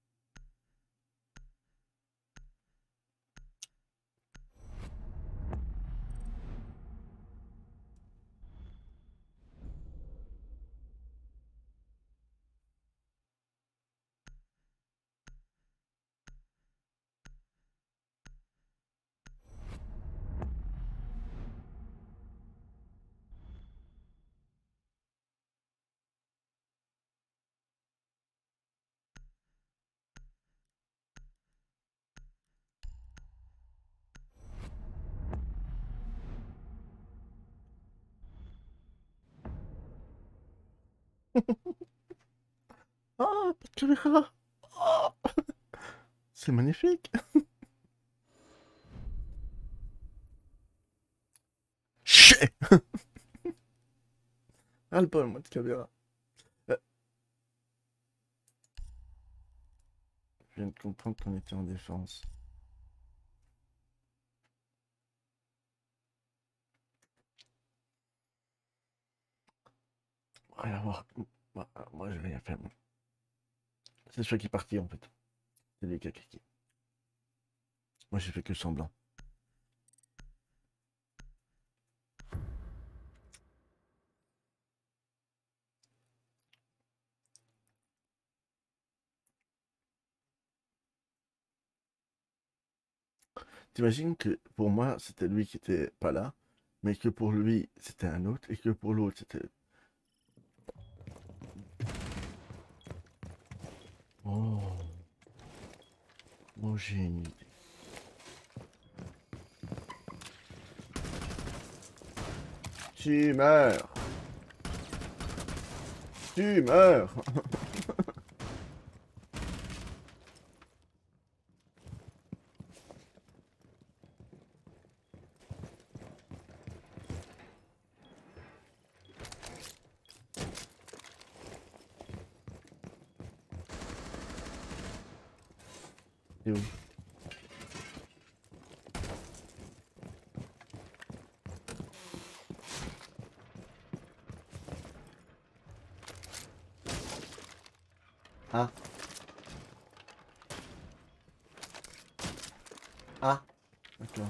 Ah, pas de caméra. Oh, c'est magnifique. Chut. Ah, le bol, moi, de caméra. Euh, je viens de comprendre qu'on était en défense. Rien à voir. Moi, moi j'ai rien fait. Moi. C'est celui qui est parti, en fait. C'est lui qui a cliqué. Moi, j'ai fait que semblant. T'imagines que pour moi, c'était lui qui était pas là, mais que pour lui, c'était un autre, et que pour l'autre, c'était... Oh, moi j'ai une idée. Tu meurs. Tu meurs. C'est où? Ah. Ah. D'accord.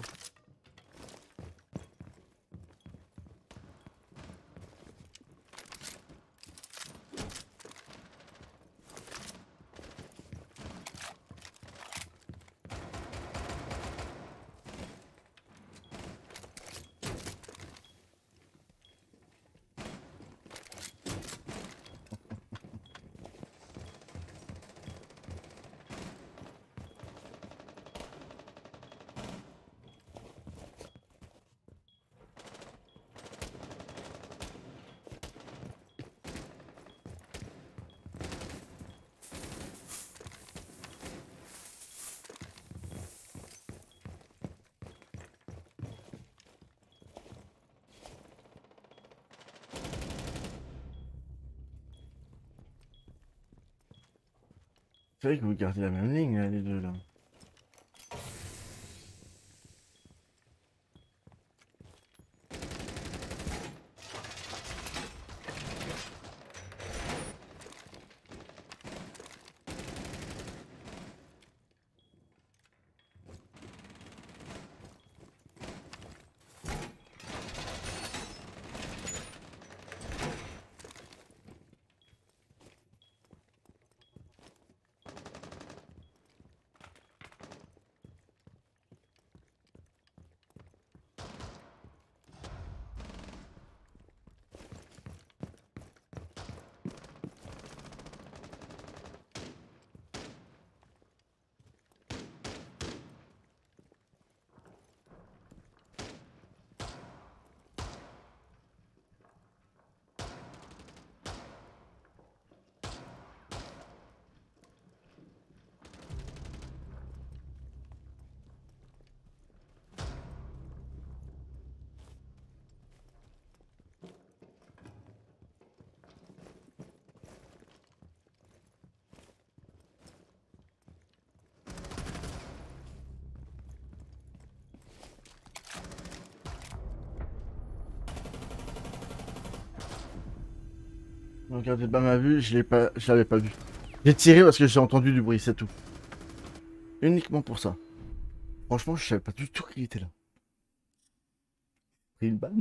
C'est vrai que vous gardez la même ligne, là, les deux, là. Regardez pas ma vue, je l'ai pas, je l'avais pas vu. J'ai tiré parce que j'ai entendu du bruit, c'est tout. Uniquement pour ça. Franchement, je savais pas du tout qu'il était là. Pris une balle.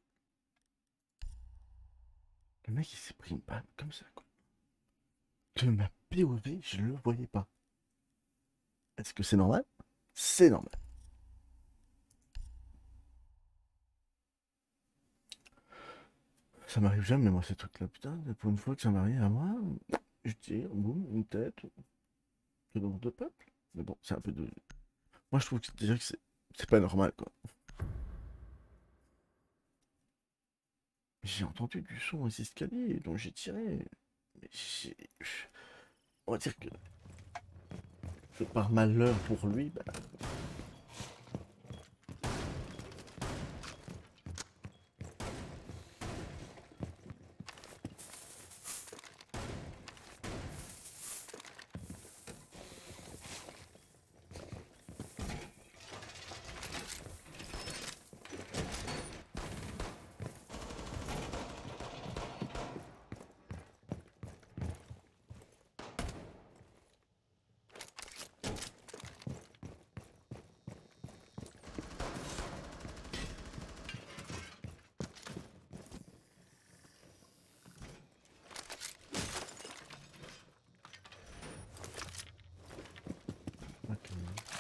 Le mec, il s'est pris une balle comme ça, quoi. De ma P O V, je ne le voyais pas. Est-ce que c'est normal? C'est normal. Ça m'arrive jamais, moi, ces trucs-là. Putain, pour une fois que ça m'arrive à moi, je tire, boum, une tête. C'est dans de peuple. Mais bon, c'est un peu de. Moi, je trouve que déjà que c'est c'est pas normal, quoi. J'ai entendu du son aux escaliers, donc j'ai tiré. Mais j'ai. On va dire que. Que par malheur pour lui, bah, ok.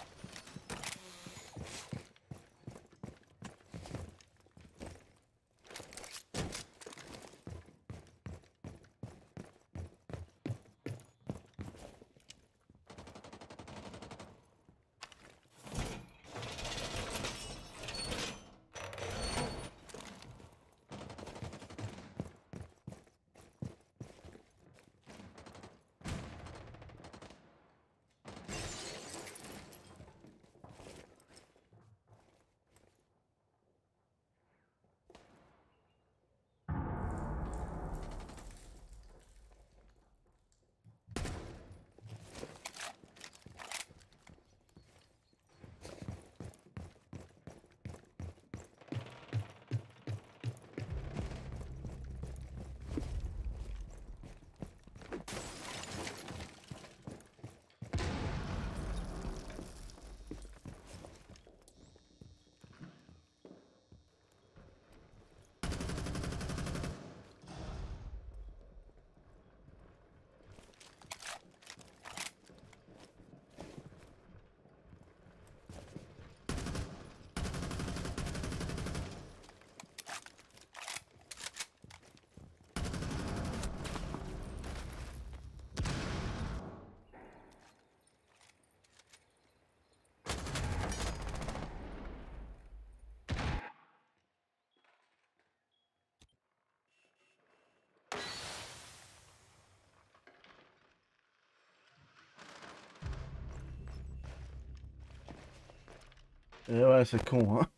Et ouais, c'est con, hein.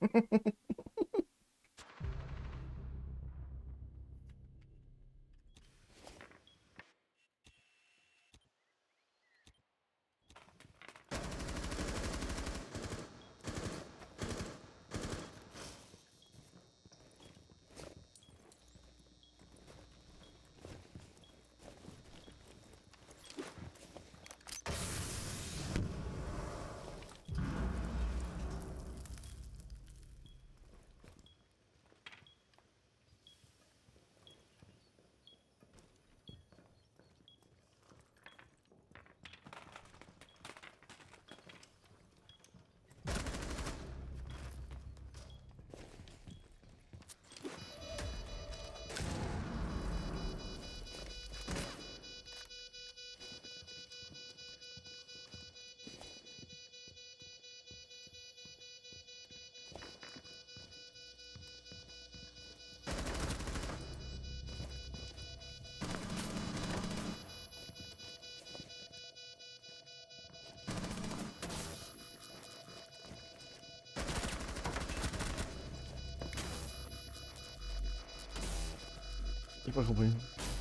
J'ai pas compris.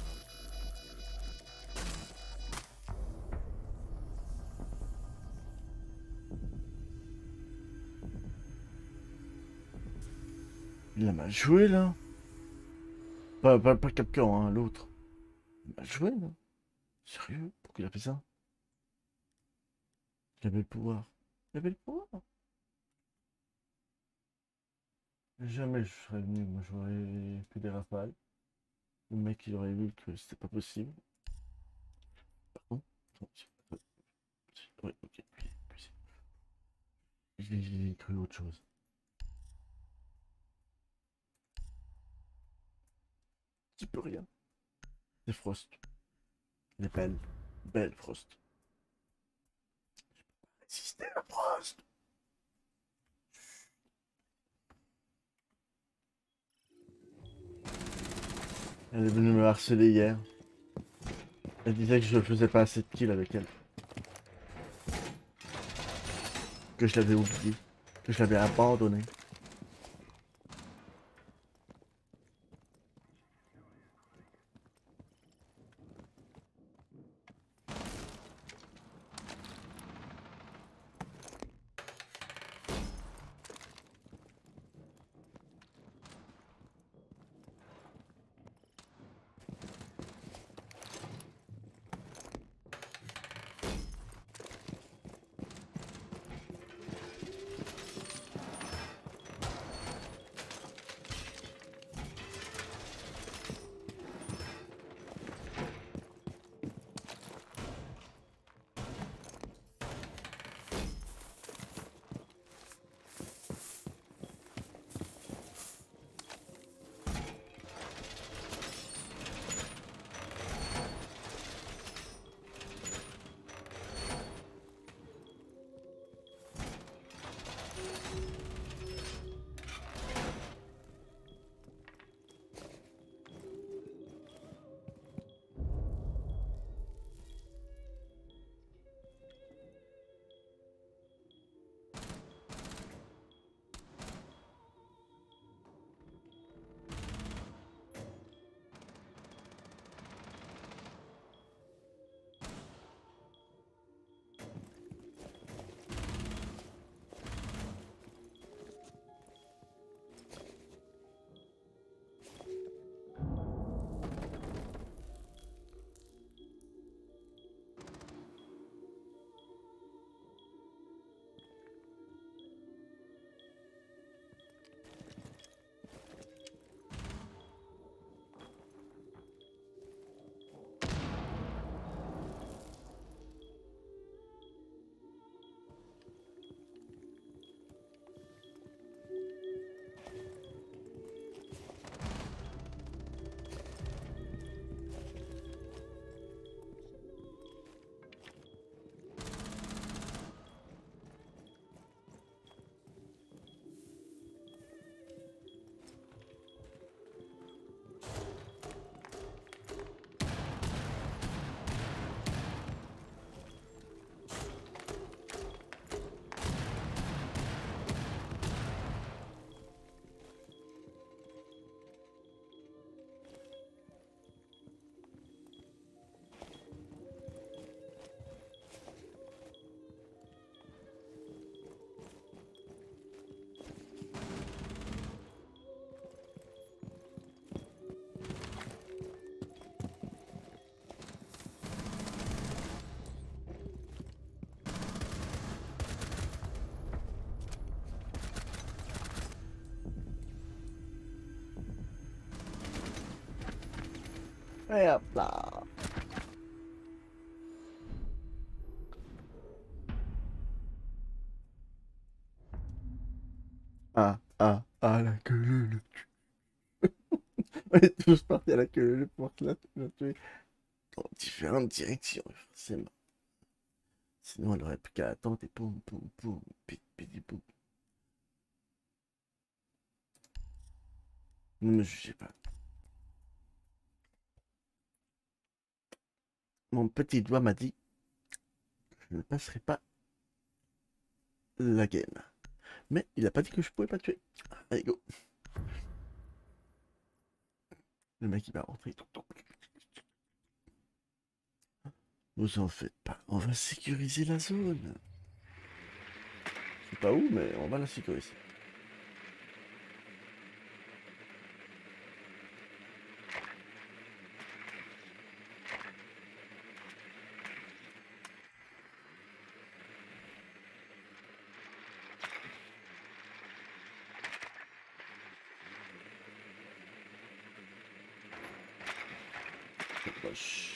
Il a mal joué là. Pas, pas, pas Capcan, hein, l'autre. Il a mal joué là. Sérieux? Pourquoi il a fait ça? Il avait le pouvoir. Il avait le pouvoir. Jamais je serais venu. Moi j'aurais fait des rafales. Le mec il aurait vu que c'était pas possible. Pardon? Ouais, ok. J'ai j'ai cru autre chose. Tu peux rien. C'est Frost. Elle est belle. Belle Frost. Résister à Frost. Elle est venue me harceler hier. Elle disait que je ne faisais pas assez de kills avec elle. Que je l'avais oublié. Que je l'avais abandonné. Et hop là. Ah, ah, ah, la queue. On est tous partis à la queue pour te la la tuer. Dans différentes directions, forcément. Sinon, elle aurait plus qu'à attendre et poum, poum, poum, pit, pit, poum. Ne me jugez pas. Mon petit doigt m'a dit que je ne passerai pas la game. Mais il a pas dit que je pouvais pas tuer. Allez, go. Le mec il va rentrer. Vous en faites pas, on va sécuriser la zone. Je sais pas où, mais on va la sécuriser. Vache.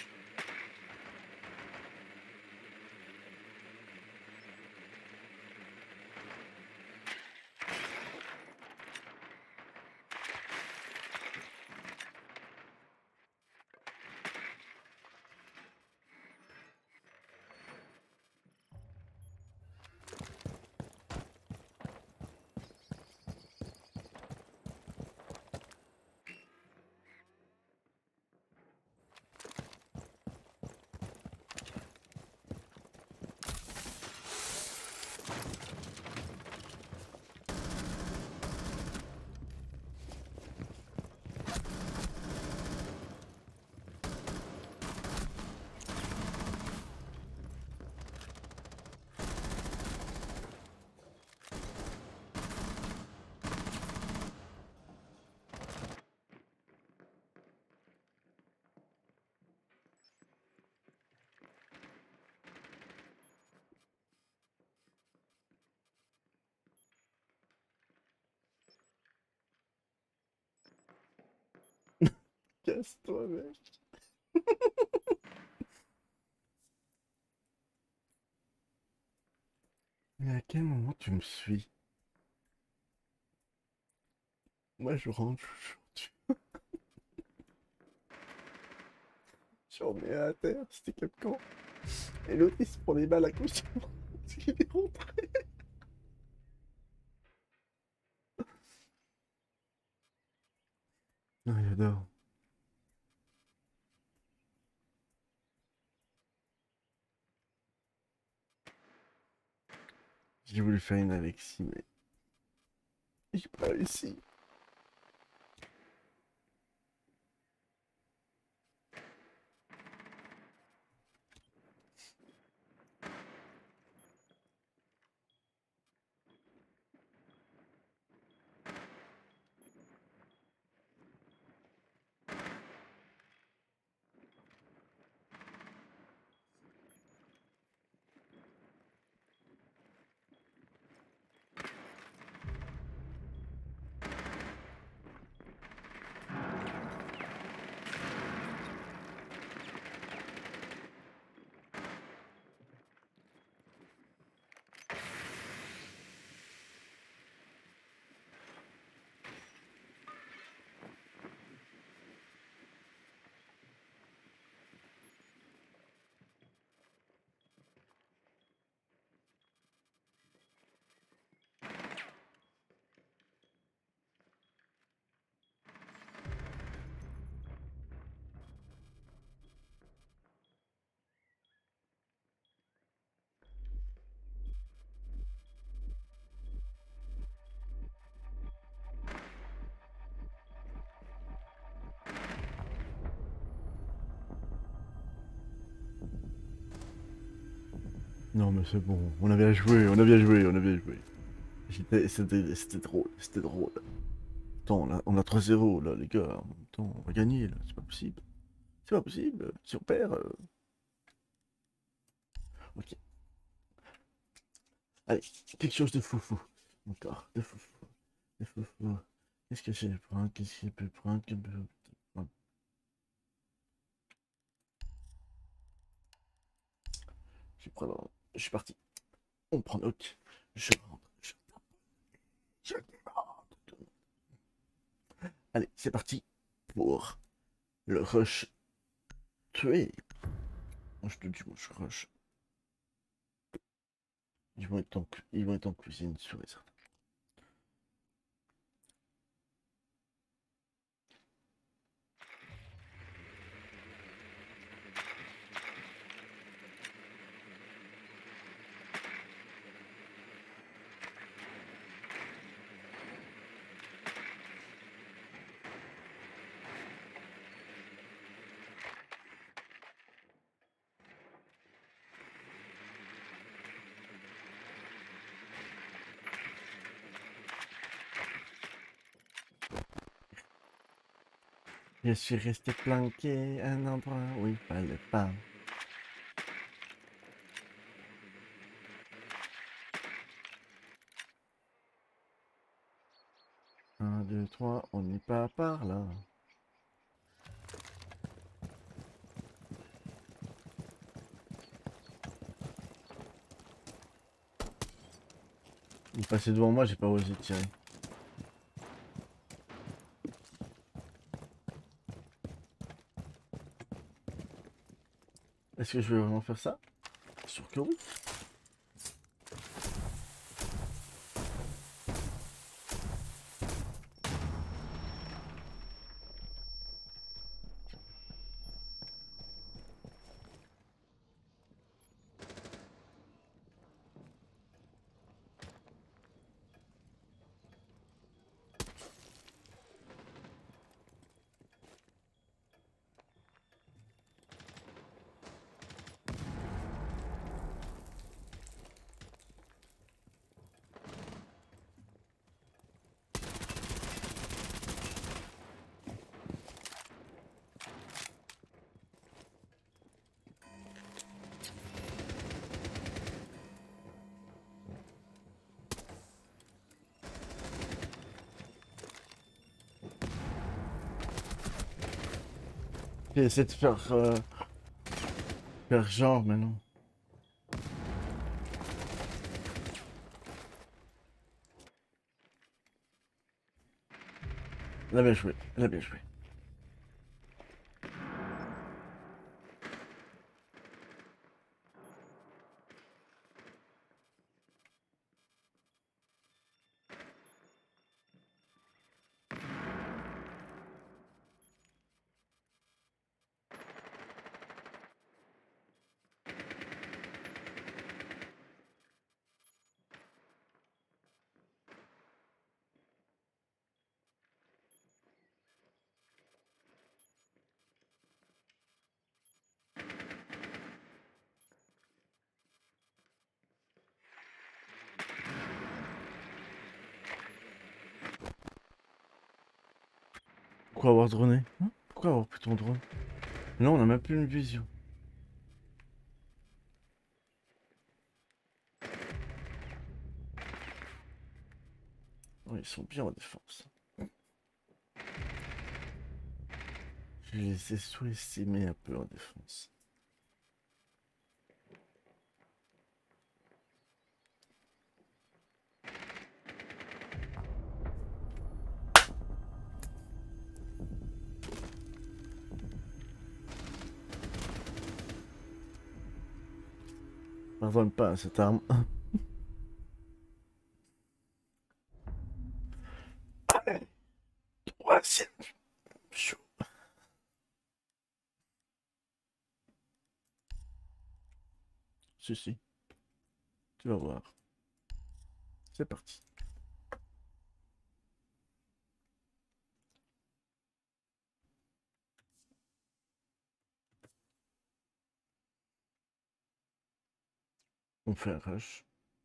Casse-toi, mec. Mais à quel moment tu me suis? Moi je rentre, je, je remets à terre, c'était Capcan. Et l'autre il se prend les balles à gauche. Il est rentré. Non, j'adore. J'ai voulu faire une Alexis, mais j'ai pas réussi. Non mais c'est bon, on a bien joué, on a bien joué, on a bien joué. J'étais- C'était c'était drôle, c'était drôle. Attends, on a, on a trois zéro là les gars, en même temps, on va gagner là, c'est pas possible. C'est pas possible, si on perd... euh, Ok, allez, quelque chose de foufou. Encore, de foufou, de foufou. Qu'est-ce que j'ai prendre? Qu'est-ce que je peux prendre? Que je peux prendre. Je vais prendre... Je suis parti. On prend note. Je rentre. Je, je rentre. Allez, c'est parti pour le rush tué. Moi, je te dis, moi, je rush. Ils vont être en, cu- ils vont être en cuisine, sur les certain. Je suis resté planqué à un endroit où il fallait pas. Un, deux, trois, on n'est pas par là. Il est passé devant moi, j'ai pas osé tirer. Est-ce que je vais vraiment faire ça? Sûr que oui. J'ai essayé de faire, euh, faire genre maintenant. Elle a bien joué, elle a bien joué. Pourquoi avoir droné? Hein? Pourquoi avoir pris ton drone? Là, on a même plus une vision. Oh, ils sont bien en défense. Je les ai sous-estimés un peu en défense. Pardonne pas cette arme. Troisième. Chaud. Si, si. Tu vas voir. C'est parti. On fait un rush.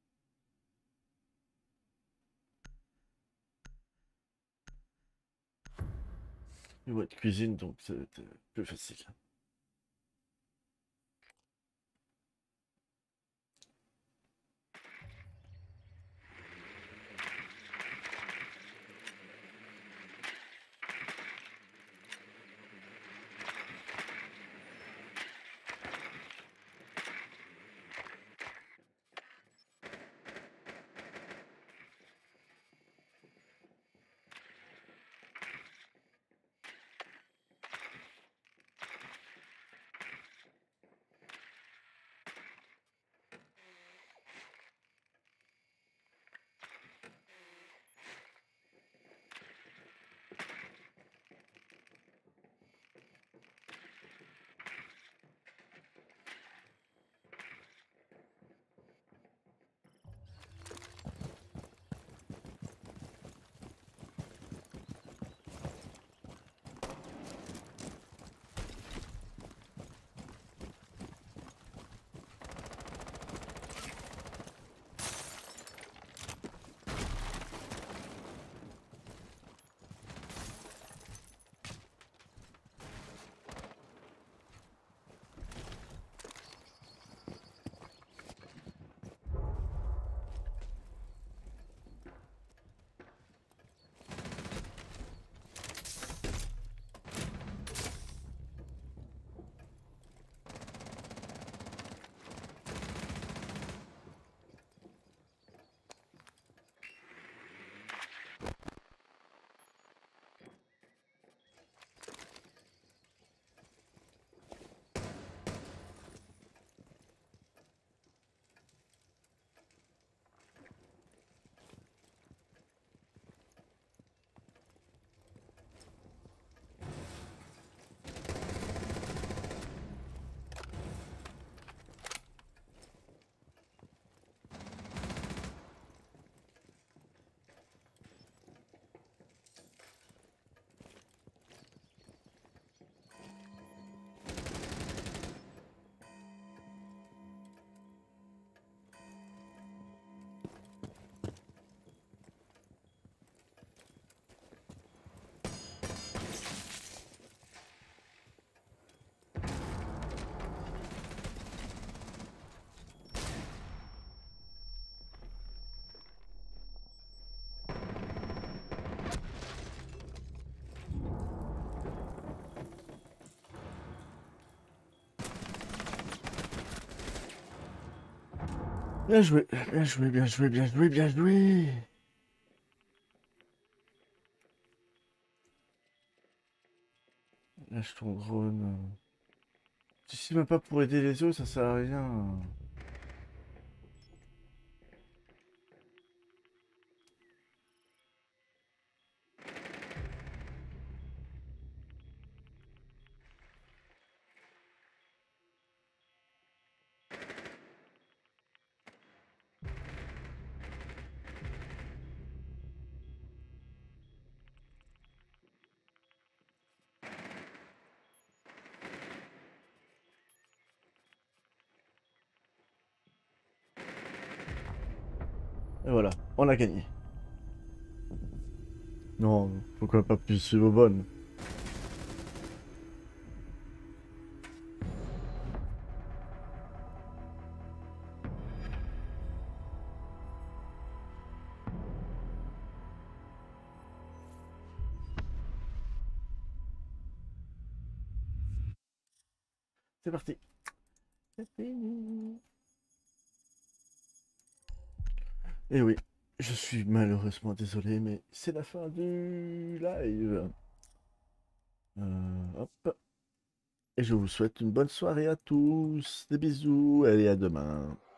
Il va être cuisine, donc c'est plus facile. Bien joué, bien joué, bien joué, bien joué, bien joué. Lâche ton drone. Si c'est même pas pour aider les autres, ça sert à rien. Et voilà, on a gagné. Non, pourquoi pas plus suivre aux bonnes. C'est parti. C'est fini. Et oui, je suis malheureusement désolé, mais c'est la fin du live. Euh, hop. Et je vous souhaite une bonne soirée à tous. Des bisous. Allez, à demain.